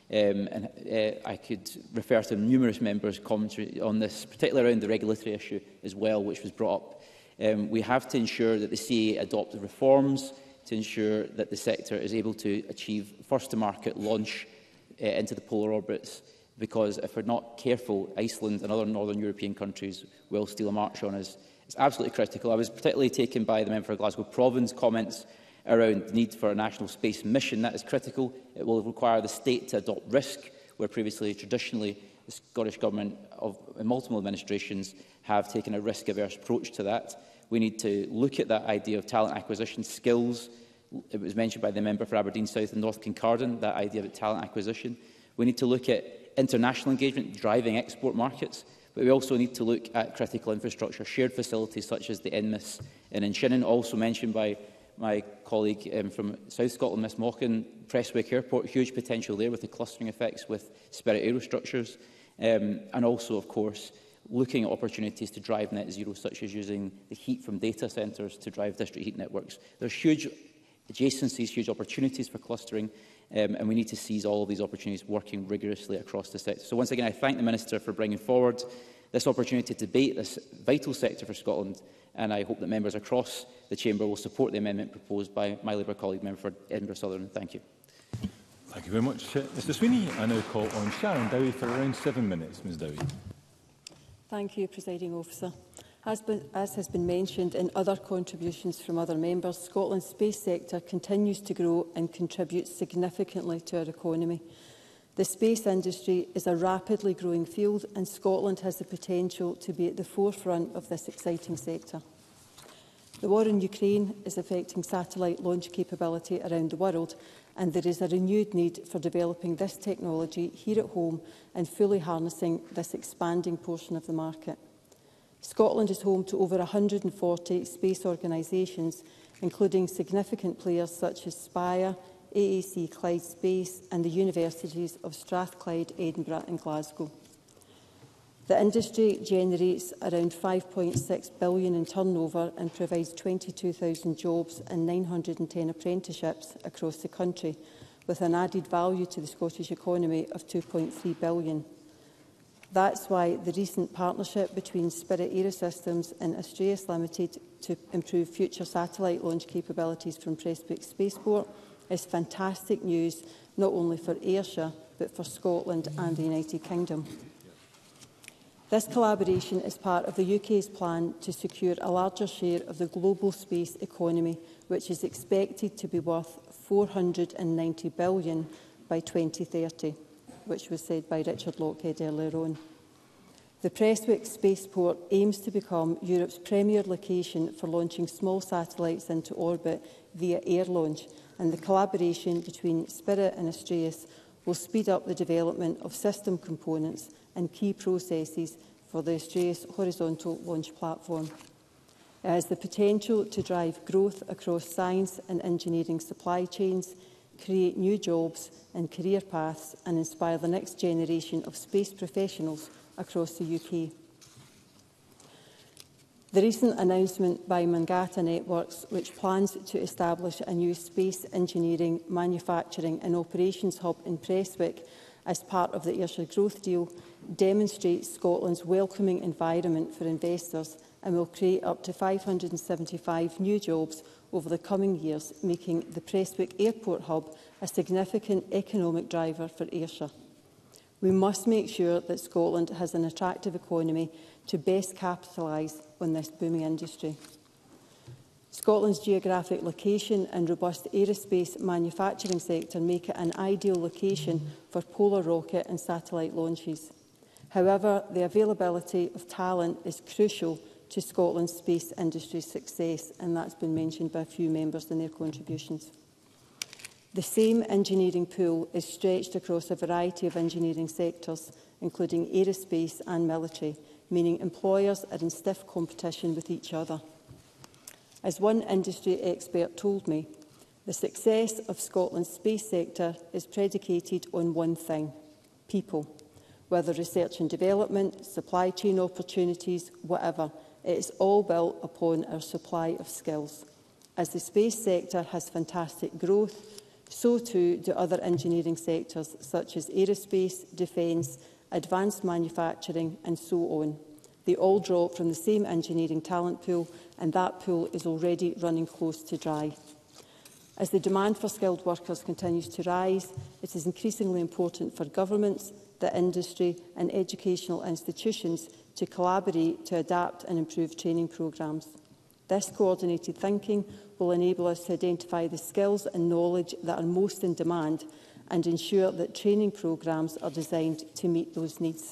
Speaker 4: Um, and uh, I could refer to numerous members' commentary on this, particularly around the regulatory issue as well, which was brought up. Um, we have to ensure that the C A adopt the reforms to ensure that the sector is able to achieve first-to-market launch uh, into the polar orbits, because if we're not careful, Iceland and other northern European countries will steal a march on us. It's absolutely critical. I was particularly taken by the member for Glasgow Province comments around the need for a national space mission. That is critical. It will require the state to adopt risk, where previously, traditionally, the Scottish Government of multiple administrations have taken a risk-averse approach to that. We need to look at that idea of talent acquisition skills. It was mentioned by the member for Aberdeen South and North Kincardine, that idea of talent acquisition. We need to look at international engagement, driving export markets, but we also need to look at critical infrastructure, shared facilities such as the N M I S in Inchinnan, also mentioned by my colleague um, from South Scotland, Miss Mochan, Prestwick Airport, huge potential there with the clustering effects with Spirit Aerostructures, um, and also, of course, looking at opportunities to drive net zero, such as using the heat from data centres to drive district heat networks. There's huge adjacencies, huge opportunities for clustering, um, and we need to seize all of these opportunities working rigorously across the sector. So once again, I thank the Minister for bringing forward this opportunity to debate this vital sector for Scotland, and I hope that members across the Chamber will support the amendment proposed by my Labour colleague, member for Edinburgh Southern. Thank you.
Speaker 12: Thank you very much, uh, Mr Sweeney. I now call on Sharon Dowie for around seven minutes. Ms Dowie.
Speaker 1: Thank you, Presiding Officer. As, been, as has been mentioned in other contributions from other members, Scotland's space sector continues to grow and contributes significantly to our economy. The space industry is a rapidly growing field, and Scotland has the potential to be at the forefront of this exciting sector. The war in Ukraine is affecting satellite launch capability around the world, and there is a renewed need for developing this technology here at home and fully harnessing this expanding portion of the market. Scotland is home to over one hundred and forty space organisations, including significant players such as Spire, A A C Clyde Space and the universities of Strathclyde, Edinburgh and Glasgow. The industry generates around five point six billion dollars in turnover and provides twenty-two thousand jobs and nine hundred and ten apprenticeships across the country, with an added value to the Scottish economy of two point three billion dollars. That's why the recent partnership between Spirit Aerosystems and Astraeus Limited to improve future satellite launch capabilities from Prestwick Spaceport is fantastic news, not only for Ayrshire, but for Scotland and the United Kingdom. This collaboration is part of the U K's plan to secure a larger share of the global space economy, which is expected to be worth four hundred and ninety billion dollars by twenty thirty, which was said by Richard Lockhead earlier on. The Prestwick Spaceport aims to become Europe's premier location for launching small satellites into orbit via air launch, and the collaboration between Spirit and Astraeus will speed up the development of system components and key processes for the Astraeus horizontal launch platform. It has the potential to drive growth across science and engineering supply chains, create new jobs and career paths, and inspire the next generation of space professionals across the U K. The recent announcement by Mangata Networks, which plans to establish a new space engineering, manufacturing and operations hub in Prestwick as part of the Ayrshire Growth Deal, demonstrates Scotland's welcoming environment for investors and will create up to five hundred and seventy-five new jobs over the coming years, making the Prestwick Airport Hub a significant economic driver for Ayrshire. We must make sure that Scotland has an attractive economy to best capitalise on this booming industry. Scotland's geographic location and robust aerospace manufacturing sector make it an ideal location for polar rocket and satellite launches. However, the availability of talent is crucial to Scotland's space industry success, and that's been mentioned by a few members in their contributions. The same engineering pool is stretched across a variety of engineering sectors, including aerospace and military, meaning employers are in stiff competition with each other. As one industry expert told me, the success of Scotland's space sector is predicated on one thing: people. Whether research and development, supply chain opportunities, whatever, it is all built upon our supply of skills. As the space sector has fantastic growth,
Speaker 14: So too do other engineering sectors such as aerospace, defence, advanced manufacturing and so on. They all draw from the same engineering talent pool, and that pool is already running close to dry. As the demand for skilled workers continues to rise, it is increasingly important for governments, the industry and educational institutions to collaborate to adapt and improve training programmes. This coordinated thinking will enable us to identify the skills and knowledge that are most in demand and ensure that training programmes are designed to meet those needs.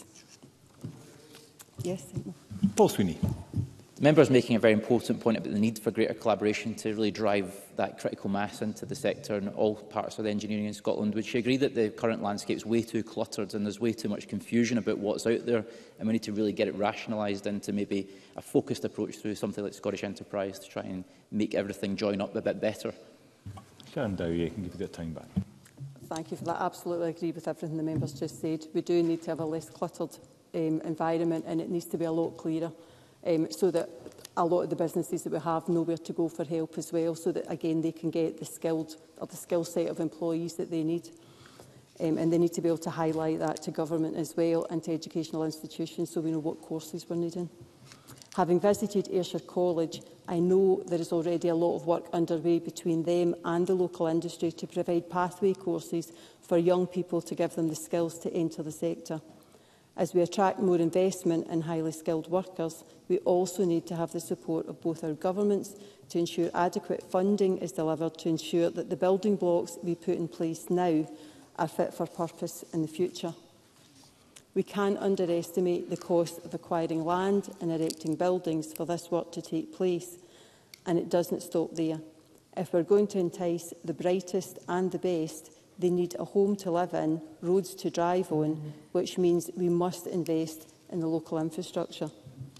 Speaker 14: Yes.
Speaker 12: Paul Sweeney.
Speaker 4: The member is making a very important point about the need for greater collaboration to really drive that critical mass into the sector and all parts of the engineering in Scotland. Would she agree that the current landscape is way too cluttered and there's way too much confusion about what's out there, and we need to really get it rationalised into maybe a focused approach through something like Scottish Enterprise to try and make everything join up a bit better?
Speaker 12: Sharon Dowie, I can give you that time back.
Speaker 14: Thank you for that. I absolutely agree with everything the members just said. We do need to have a less cluttered um, environment, and it needs to be a lot clearer. Um, so that a lot of the businesses that we have know where to go for help as well, so that again they can get the skilled or the skill set of employees that they need. Um, and they need to be able to highlight that to government as well and to educational institutions, so we know what courses we're needing. Having visited Ayrshire College, I know there is already a lot of work underway between them and the local industry to provide pathway courses for young people to give them the skills to enter the sector. As we attract more investment in highly skilled workers, we also need to have the support of both our governments to ensure adequate funding is delivered to ensure that the building blocks we put in place now are fit for purpose in the future. We can't underestimate the cost of acquiring land and erecting buildings for this work to take place, and it doesn't stop there. If we're going to entice the brightest and the best, they need a home to live in, roads to drive on, mm-hmm. which means we must invest in the local infrastructure.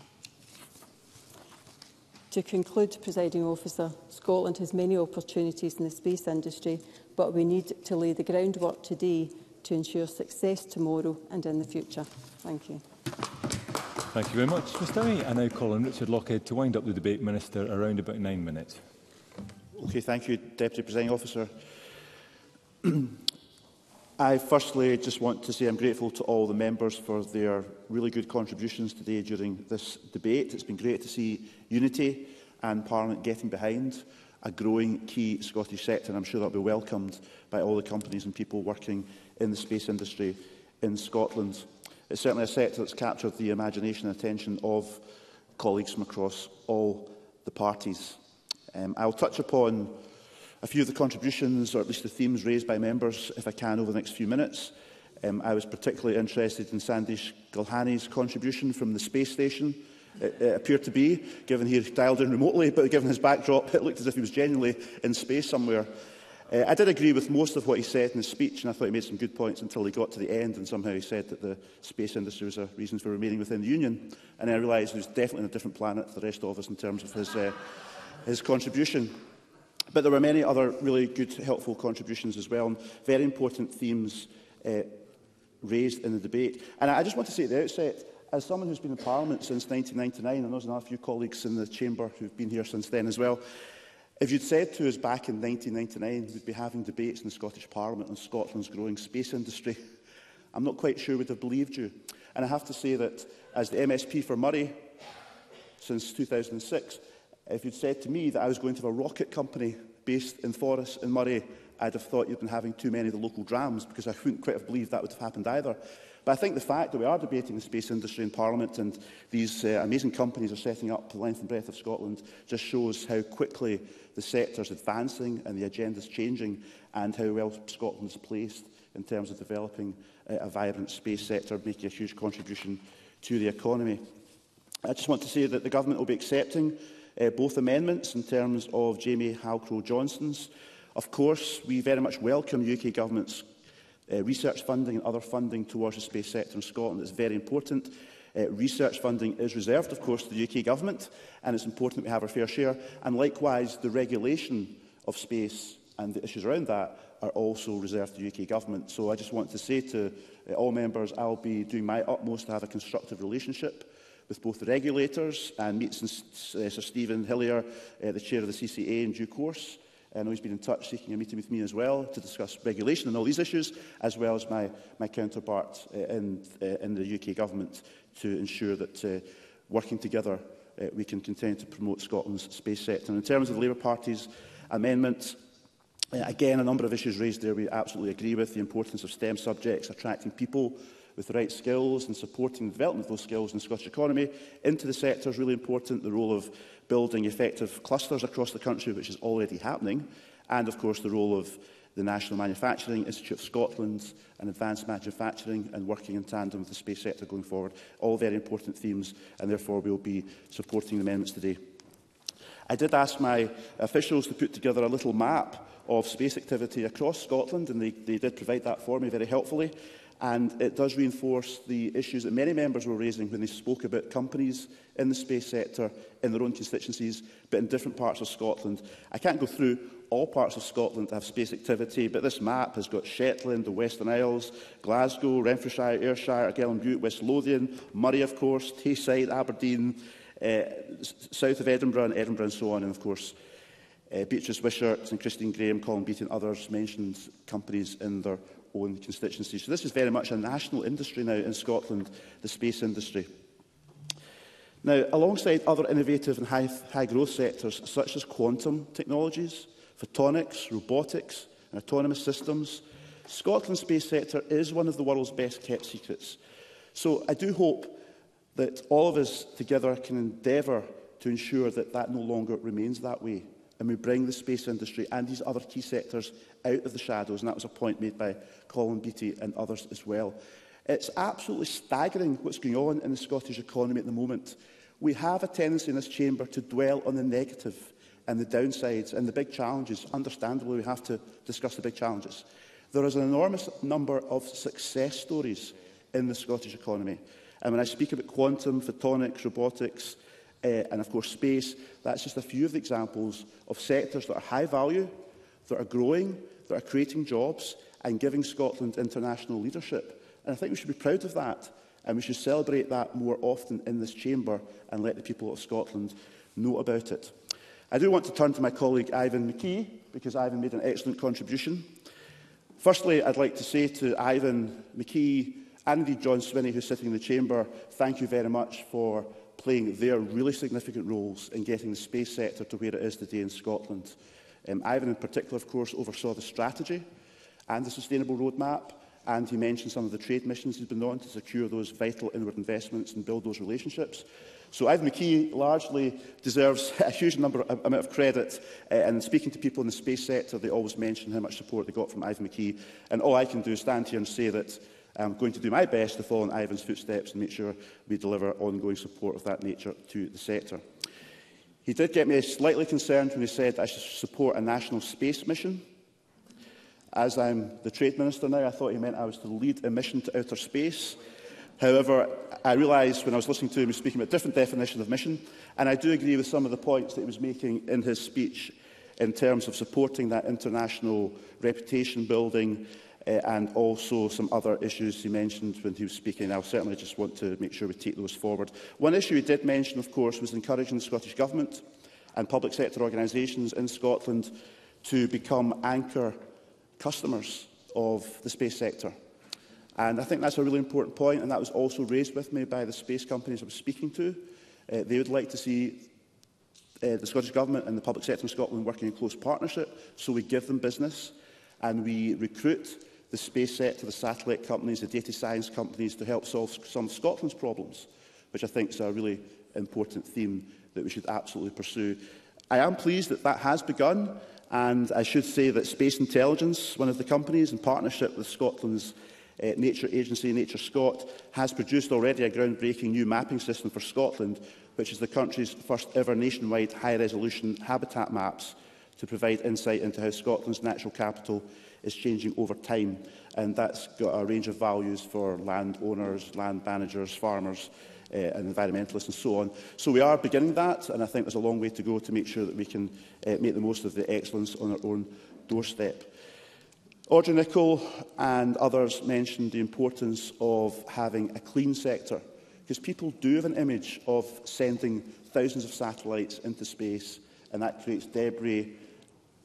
Speaker 14: To conclude, Presiding Officer, Scotland has many opportunities in the space industry, but we need to lay the groundwork today to ensure success tomorrow and in the future. Thank you.
Speaker 12: Thank you very much, Miz Dowie. I now call on Richard Lockhead to wind up the debate. Minister, around about nine minutes.
Speaker 2: Okay, thank you, Deputy Presiding Officer. I firstly just want to say I'm grateful to all the members for their really good contributions today during this debate. It's been great to see unity and Parliament getting behind a growing key Scottish sector, and I'm sure that will be welcomed by all the companies and people working in the space industry in Scotland. It's certainly a sector that's captured the imagination and attention of colleagues from across all the parties. Um, I'll touch upon a few of the contributions, or at least the themes raised by members, if I can, over the next few minutes. Um, I was particularly interested in Sandesh Gulhani's contribution from the space station. It, it appeared to be, given he dialed in remotely, but given his backdrop, it looked as if he was genuinely in space somewhere. Uh, I did agree with most of what he said in his speech, and I thought he made some good points until he got to the end, and somehow he said that the space industry was a reason for remaining within the Union. And I realised he was definitely on a different planet to the rest of us in terms of his, uh, his contribution. But there were many other really good, helpful contributions as well, and very important themes uh, raised in the debate. And I just want to say at the outset, as someone who's been in Parliament since nineteen ninety-nine, and there's another few colleagues in the Chamber who've been here since then as well, if you'd said to us back in nineteen ninety-nine we'd be having debates in the Scottish Parliament on Scotland's growing space industry, I'm not quite sure we'd have believed you. And I have to say that as the M S P for Murray since two thousand six, if you'd said to me that I was going to have a rocket company based in Forres in Murray, I'd have thought you'd been having too many of the local drams, because I couldn't quite have believed that would have happened either. But I think the fact that we are debating the space industry in Parliament and these uh, amazing companies are setting up the length and breadth of Scotland just shows how quickly the sector is advancing and the agenda is changing, and how well Scotland is placed in terms of developing uh, a vibrant space sector, making a huge contribution to the economy. I just want to say that the Government will be accepting Uh, both amendments in terms of Jamie Halcrow-Johnston's. Of course, we very much welcome the U K Government's uh, research funding and other funding towards the space sector in Scotland. It's very important. Uh, research funding is reserved, of course, to the U K Government, and it's important that we have our fair share. And likewise, the regulation of space and the issues around that are also reserved to the U K Government. So I just want to say to uh, all members, I'll be doing my utmost to have a constructive relationship with both the regulators and meet uh, Sir Stephen Hillier, uh, the Chair of the C C A, in due course, I know he's been in touch seeking a meeting with me as well to discuss regulation and all these issues, as well as my, my counterpart uh, in, uh, in the U K Government, to ensure that uh, working together uh, we can continue to promote Scotland's space sector. And in terms of the Labour Party's amendment, uh, again, a number of issues raised there we absolutely agree with. The importance of STEM subjects, attracting people with the right skills and supporting the development of those skills in the Scottish economy into the sector is really important. The role of building effective clusters across the country, which is already happening, and of course the role of the National Manufacturing Institute of Scotland and advanced manufacturing and working in tandem with the space sector going forward. All very important themes, and therefore we will be supporting the amendments today. I did ask my officials to put together a little map of space activity across Scotland, and they, they did provide that for me very helpfully. And it does reinforce the issues that many members were raising when they spoke about companies in the space sector in their own constituencies, but in different parts of Scotland. I can't go through all parts of Scotland that have space activity, but this map has got Shetland, the Western Isles, Glasgow, Renfrewshire, Ayrshire, Gellan Butte, West Lothian, Murray, of course, Tayside, Aberdeen, uh, south of Edinburgh and Edinburgh and so on, and of course uh, Beatrice Wishart and Christine Graham, Colin Beattie and others mentioned companies in their own constituency. So this is very much a national industry now in Scotland, the space industry. Now, alongside other innovative and high, high growth sectors such as quantum technologies, photonics, robotics and autonomous systems, Scotland's space sector is one of the world's best kept secrets. So I do hope that all of us together can endeavour to ensure that that no longer remains that way, and we bring the space industry and these other key sectors out of the shadows, and that was a point made by Colin Beattie and others as well. It's absolutely staggering what's going on in the Scottish economy at the moment. We have a tendency in this chamber to dwell on the negative and the downsides and the big challenges. Understandably, we have to discuss the big challenges. There is an enormous number of success stories in the Scottish economy. And when I speak about quantum, photonics, robotics, uh, and of course space, that's just a few of the examples of sectors that are high value, that are growing, that are creating jobs and giving Scotland international leadership. And I think we should be proud of that, and we should celebrate that more often in this chamber and let the people of Scotland know about it. I do want to turn to my colleague Ivan McKee, because Ivan made an excellent contribution. Firstly, I'd like to say to Ivan McKee and indeed John Swinney, who's sitting in the chamber, thank you very much for playing their really significant roles in getting the space sector to where it is today in Scotland. Um, Ivan in particular, of course, oversaw the strategy and the sustainable roadmap, and he mentioned some of the trade missions he's been on to secure those vital inward investments and build those relationships. So Ivan McKee largely deserves a huge number, amount of credit, uh, and speaking to people in the space sector, they always mention how much support they got from Ivan McKee. And all I can do is stand here and say that I'm going to do my best to follow in Ivan's footsteps and make sure we deliver ongoing support of that nature to the sector. He did get me slightly concerned when he said I should support a national space mission. As I'm the Trade Minister now, I thought he meant I was to lead a mission to outer space. However, I realised when I was listening to him, he was speaking about a different definition of mission, and I do agree with some of the points that he was making in his speech in terms of supporting that international reputation building, Uh, and also some other issues he mentioned when he was speaking. I certainly just want to make sure we take those forward. One issue he did mention, of course, was encouraging the Scottish Government and public sector organisations in Scotland to become anchor customers of the space sector. And I think that's a really important point, and that was also raised with me by the space companies I was speaking to. Uh, they would like to see uh, the Scottish Government and the public sector in Scotland working in close partnership, so we give them business and we recruit the space sector, the satellite companies, the data science companies to help solve some of Scotland's problems, which I think is a really important theme that we should absolutely pursue. I am pleased that that has begun, and I should say that Space Intelligence, one of the companies in partnership with Scotland's uh, nature agency, Nature Scot, has produced already a groundbreaking new mapping system for Scotland, which is the country's first ever nationwide high-resolution habitat maps to provide insight into how Scotland's natural capital is changing over time, and that's got a range of values for landowners, land managers, farmers uh, and environmentalists and so on. So we are beginning that, and I think there's a long way to go to make sure that we can uh, make the most of the excellence on our own doorstep. Audrey Nicholl and others mentioned the importance of having a clean sector, because people do have an image of sending thousands of satellites into space, and that creates debris,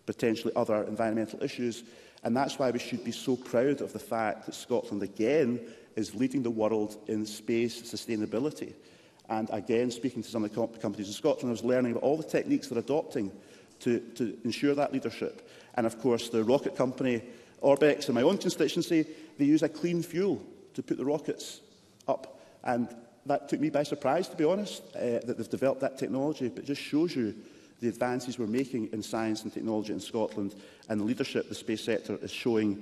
Speaker 2: potentially other environmental issues. And that's why we should be so proud of the fact that Scotland again is leading the world in space sustainability. And again, speaking to some of the comp companies in Scotland, I was learning about all the techniques they're adopting to, to ensure that leadership. And of course, the rocket company Orbex in my own constituency, they use a clean fuel to put the rockets up. And that took me by surprise, to be honest, uh, that they've developed that technology. But it just shows you the advances we're making in science and technology in Scotland and the leadership the space sector is showing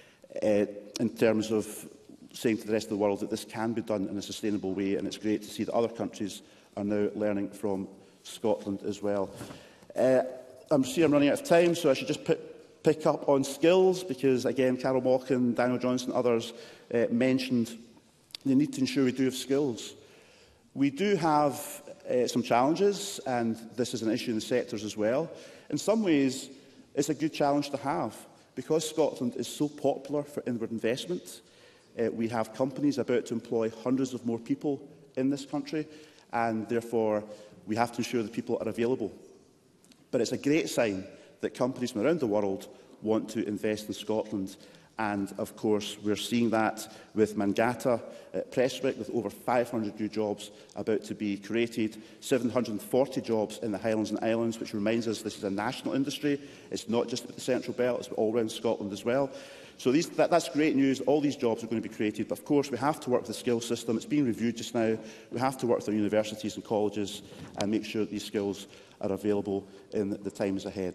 Speaker 2: uh, in terms of saying to the rest of the world that this can be done in a sustainable way. And it's great to see that other countries are now learning from Scotland as well. Uh, I'm see I'm running out of time, so I should just pick, pick up on skills, because, again, Carol Mochan, Daniel Johnson and others uh, mentioned the need to ensure we do have skills. We do have uh, some challenges, and this is an issue in the sectors as well. In some ways, it's a good challenge to have, because Scotland is so popular for inward investment. Uh, we have companies about to employ hundreds of more people in this country, and therefore we have to ensure that people are available. But it's a great sign that companies from around the world want to invest in Scotland. And, of course, we're seeing that with Mangata at Prestwick, with over five hundred new jobs about to be created, seven hundred and forty jobs in the Highlands and Islands, which reminds us this is a national industry. It's not just about the Central Belt, it's all around Scotland as well. So these, that, that's great news. All these jobs are going to be created. But, of course, we have to work with the skills system. It's being reviewed just now. We have to work with our universities and colleges and make sure that these skills are available in the times ahead.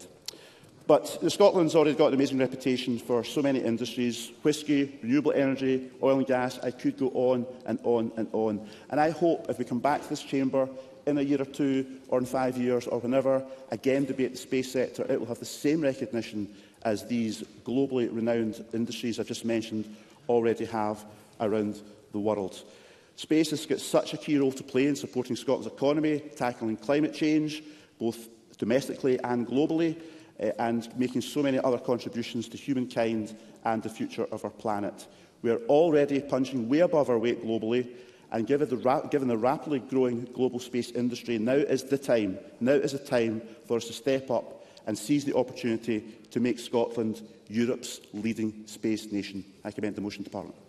Speaker 2: But Scotland's already got an amazing reputation for so many industries: whisky, renewable energy, oil and gas. I could go on and on and on. And I hope if we come back to this chamber in a year or two, or in five years, or whenever, again debate the space sector, it will have the same recognition as these globally renowned industries I've just mentioned already have around the world. Space has got such a key role to play in supporting Scotland's economy, tackling climate change, both domestically and globally, Uh, and making so many other contributions to humankind and the future of our planet. We are already punching way above our weight globally, and given the, ra given the rapidly growing global space industry, now is the time, now is the time for us to step up and seize the opportunity to make Scotland Europe's leading space nation. I commend the motion to Parliament.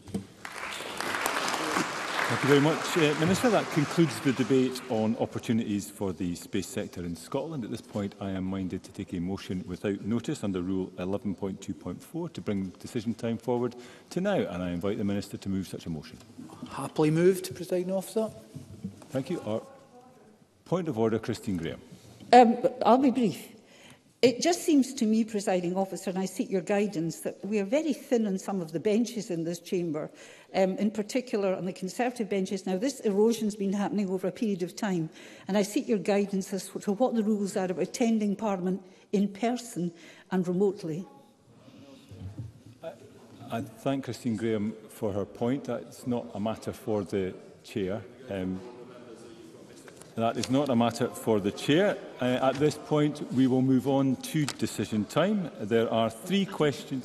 Speaker 12: Thank you very much, uh, Minister. That concludes the debate on opportunities for the space sector in Scotland. At this point, I am minded to take a motion without notice under Rule eleven point two point four to bring decision time forward to now, and I invite the Minister to move such a motion.
Speaker 15: Happily moved, Presiding Officer.
Speaker 12: Thank you. Our point of order, Christine Graham.
Speaker 11: Um, I'll be brief. It just seems to me, Presiding Officer, and I seek your guidance, that we are very thin on some of the benches in this chamber, um, in particular on the Conservative benches. Now, this erosion has been happening over a period of time, and I seek your guidance as to what the rules are about attending Parliament in person and remotely.
Speaker 12: I, I thank Christine Graham for her point. That's not a matter for the Chair. Um, That is not a matter for the Chair. Uh, at this point, we will move on to decision time. There are three questions.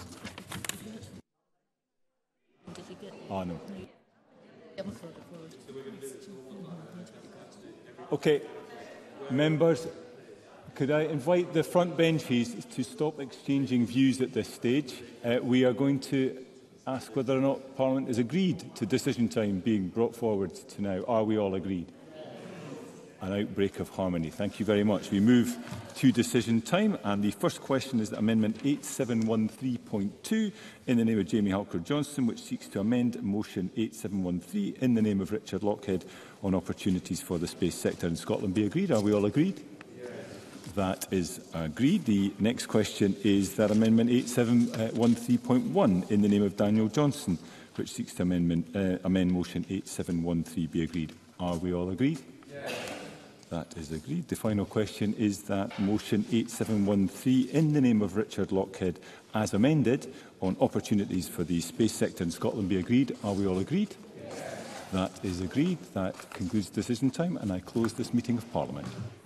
Speaker 12: Oh, no. Okay, members, could I invite the front benches to stop exchanging views at this stage? Uh, we are going to ask whether or not Parliament is agreed to decision time being brought forward to now. Are we all agreed? An outbreak of harmony. Thank you very much. We move to decision time, and the first question is that Amendment eight seven one three point two in the name of Jamie Halker-Johnson, which seeks to amend Motion eight seven one three in the name of Richard Lockhead on opportunities for the space sector in Scotland. Be agreed? Are we all agreed? Yes. That is agreed. The next question is that Amendment eight seven one three point one in the name of Daniel Johnson, which seeks to amendment, uh, amend Motion eight seven one three. Be agreed? Are we all agreed? Yes. That is agreed. The final question is that Motion eight seven one three in the name of Richard Lockhead as amended on opportunities for the space sector in Scotland be agreed. Are we all agreed? Yes. That is agreed. That concludes decision time, and I close this meeting of Parliament.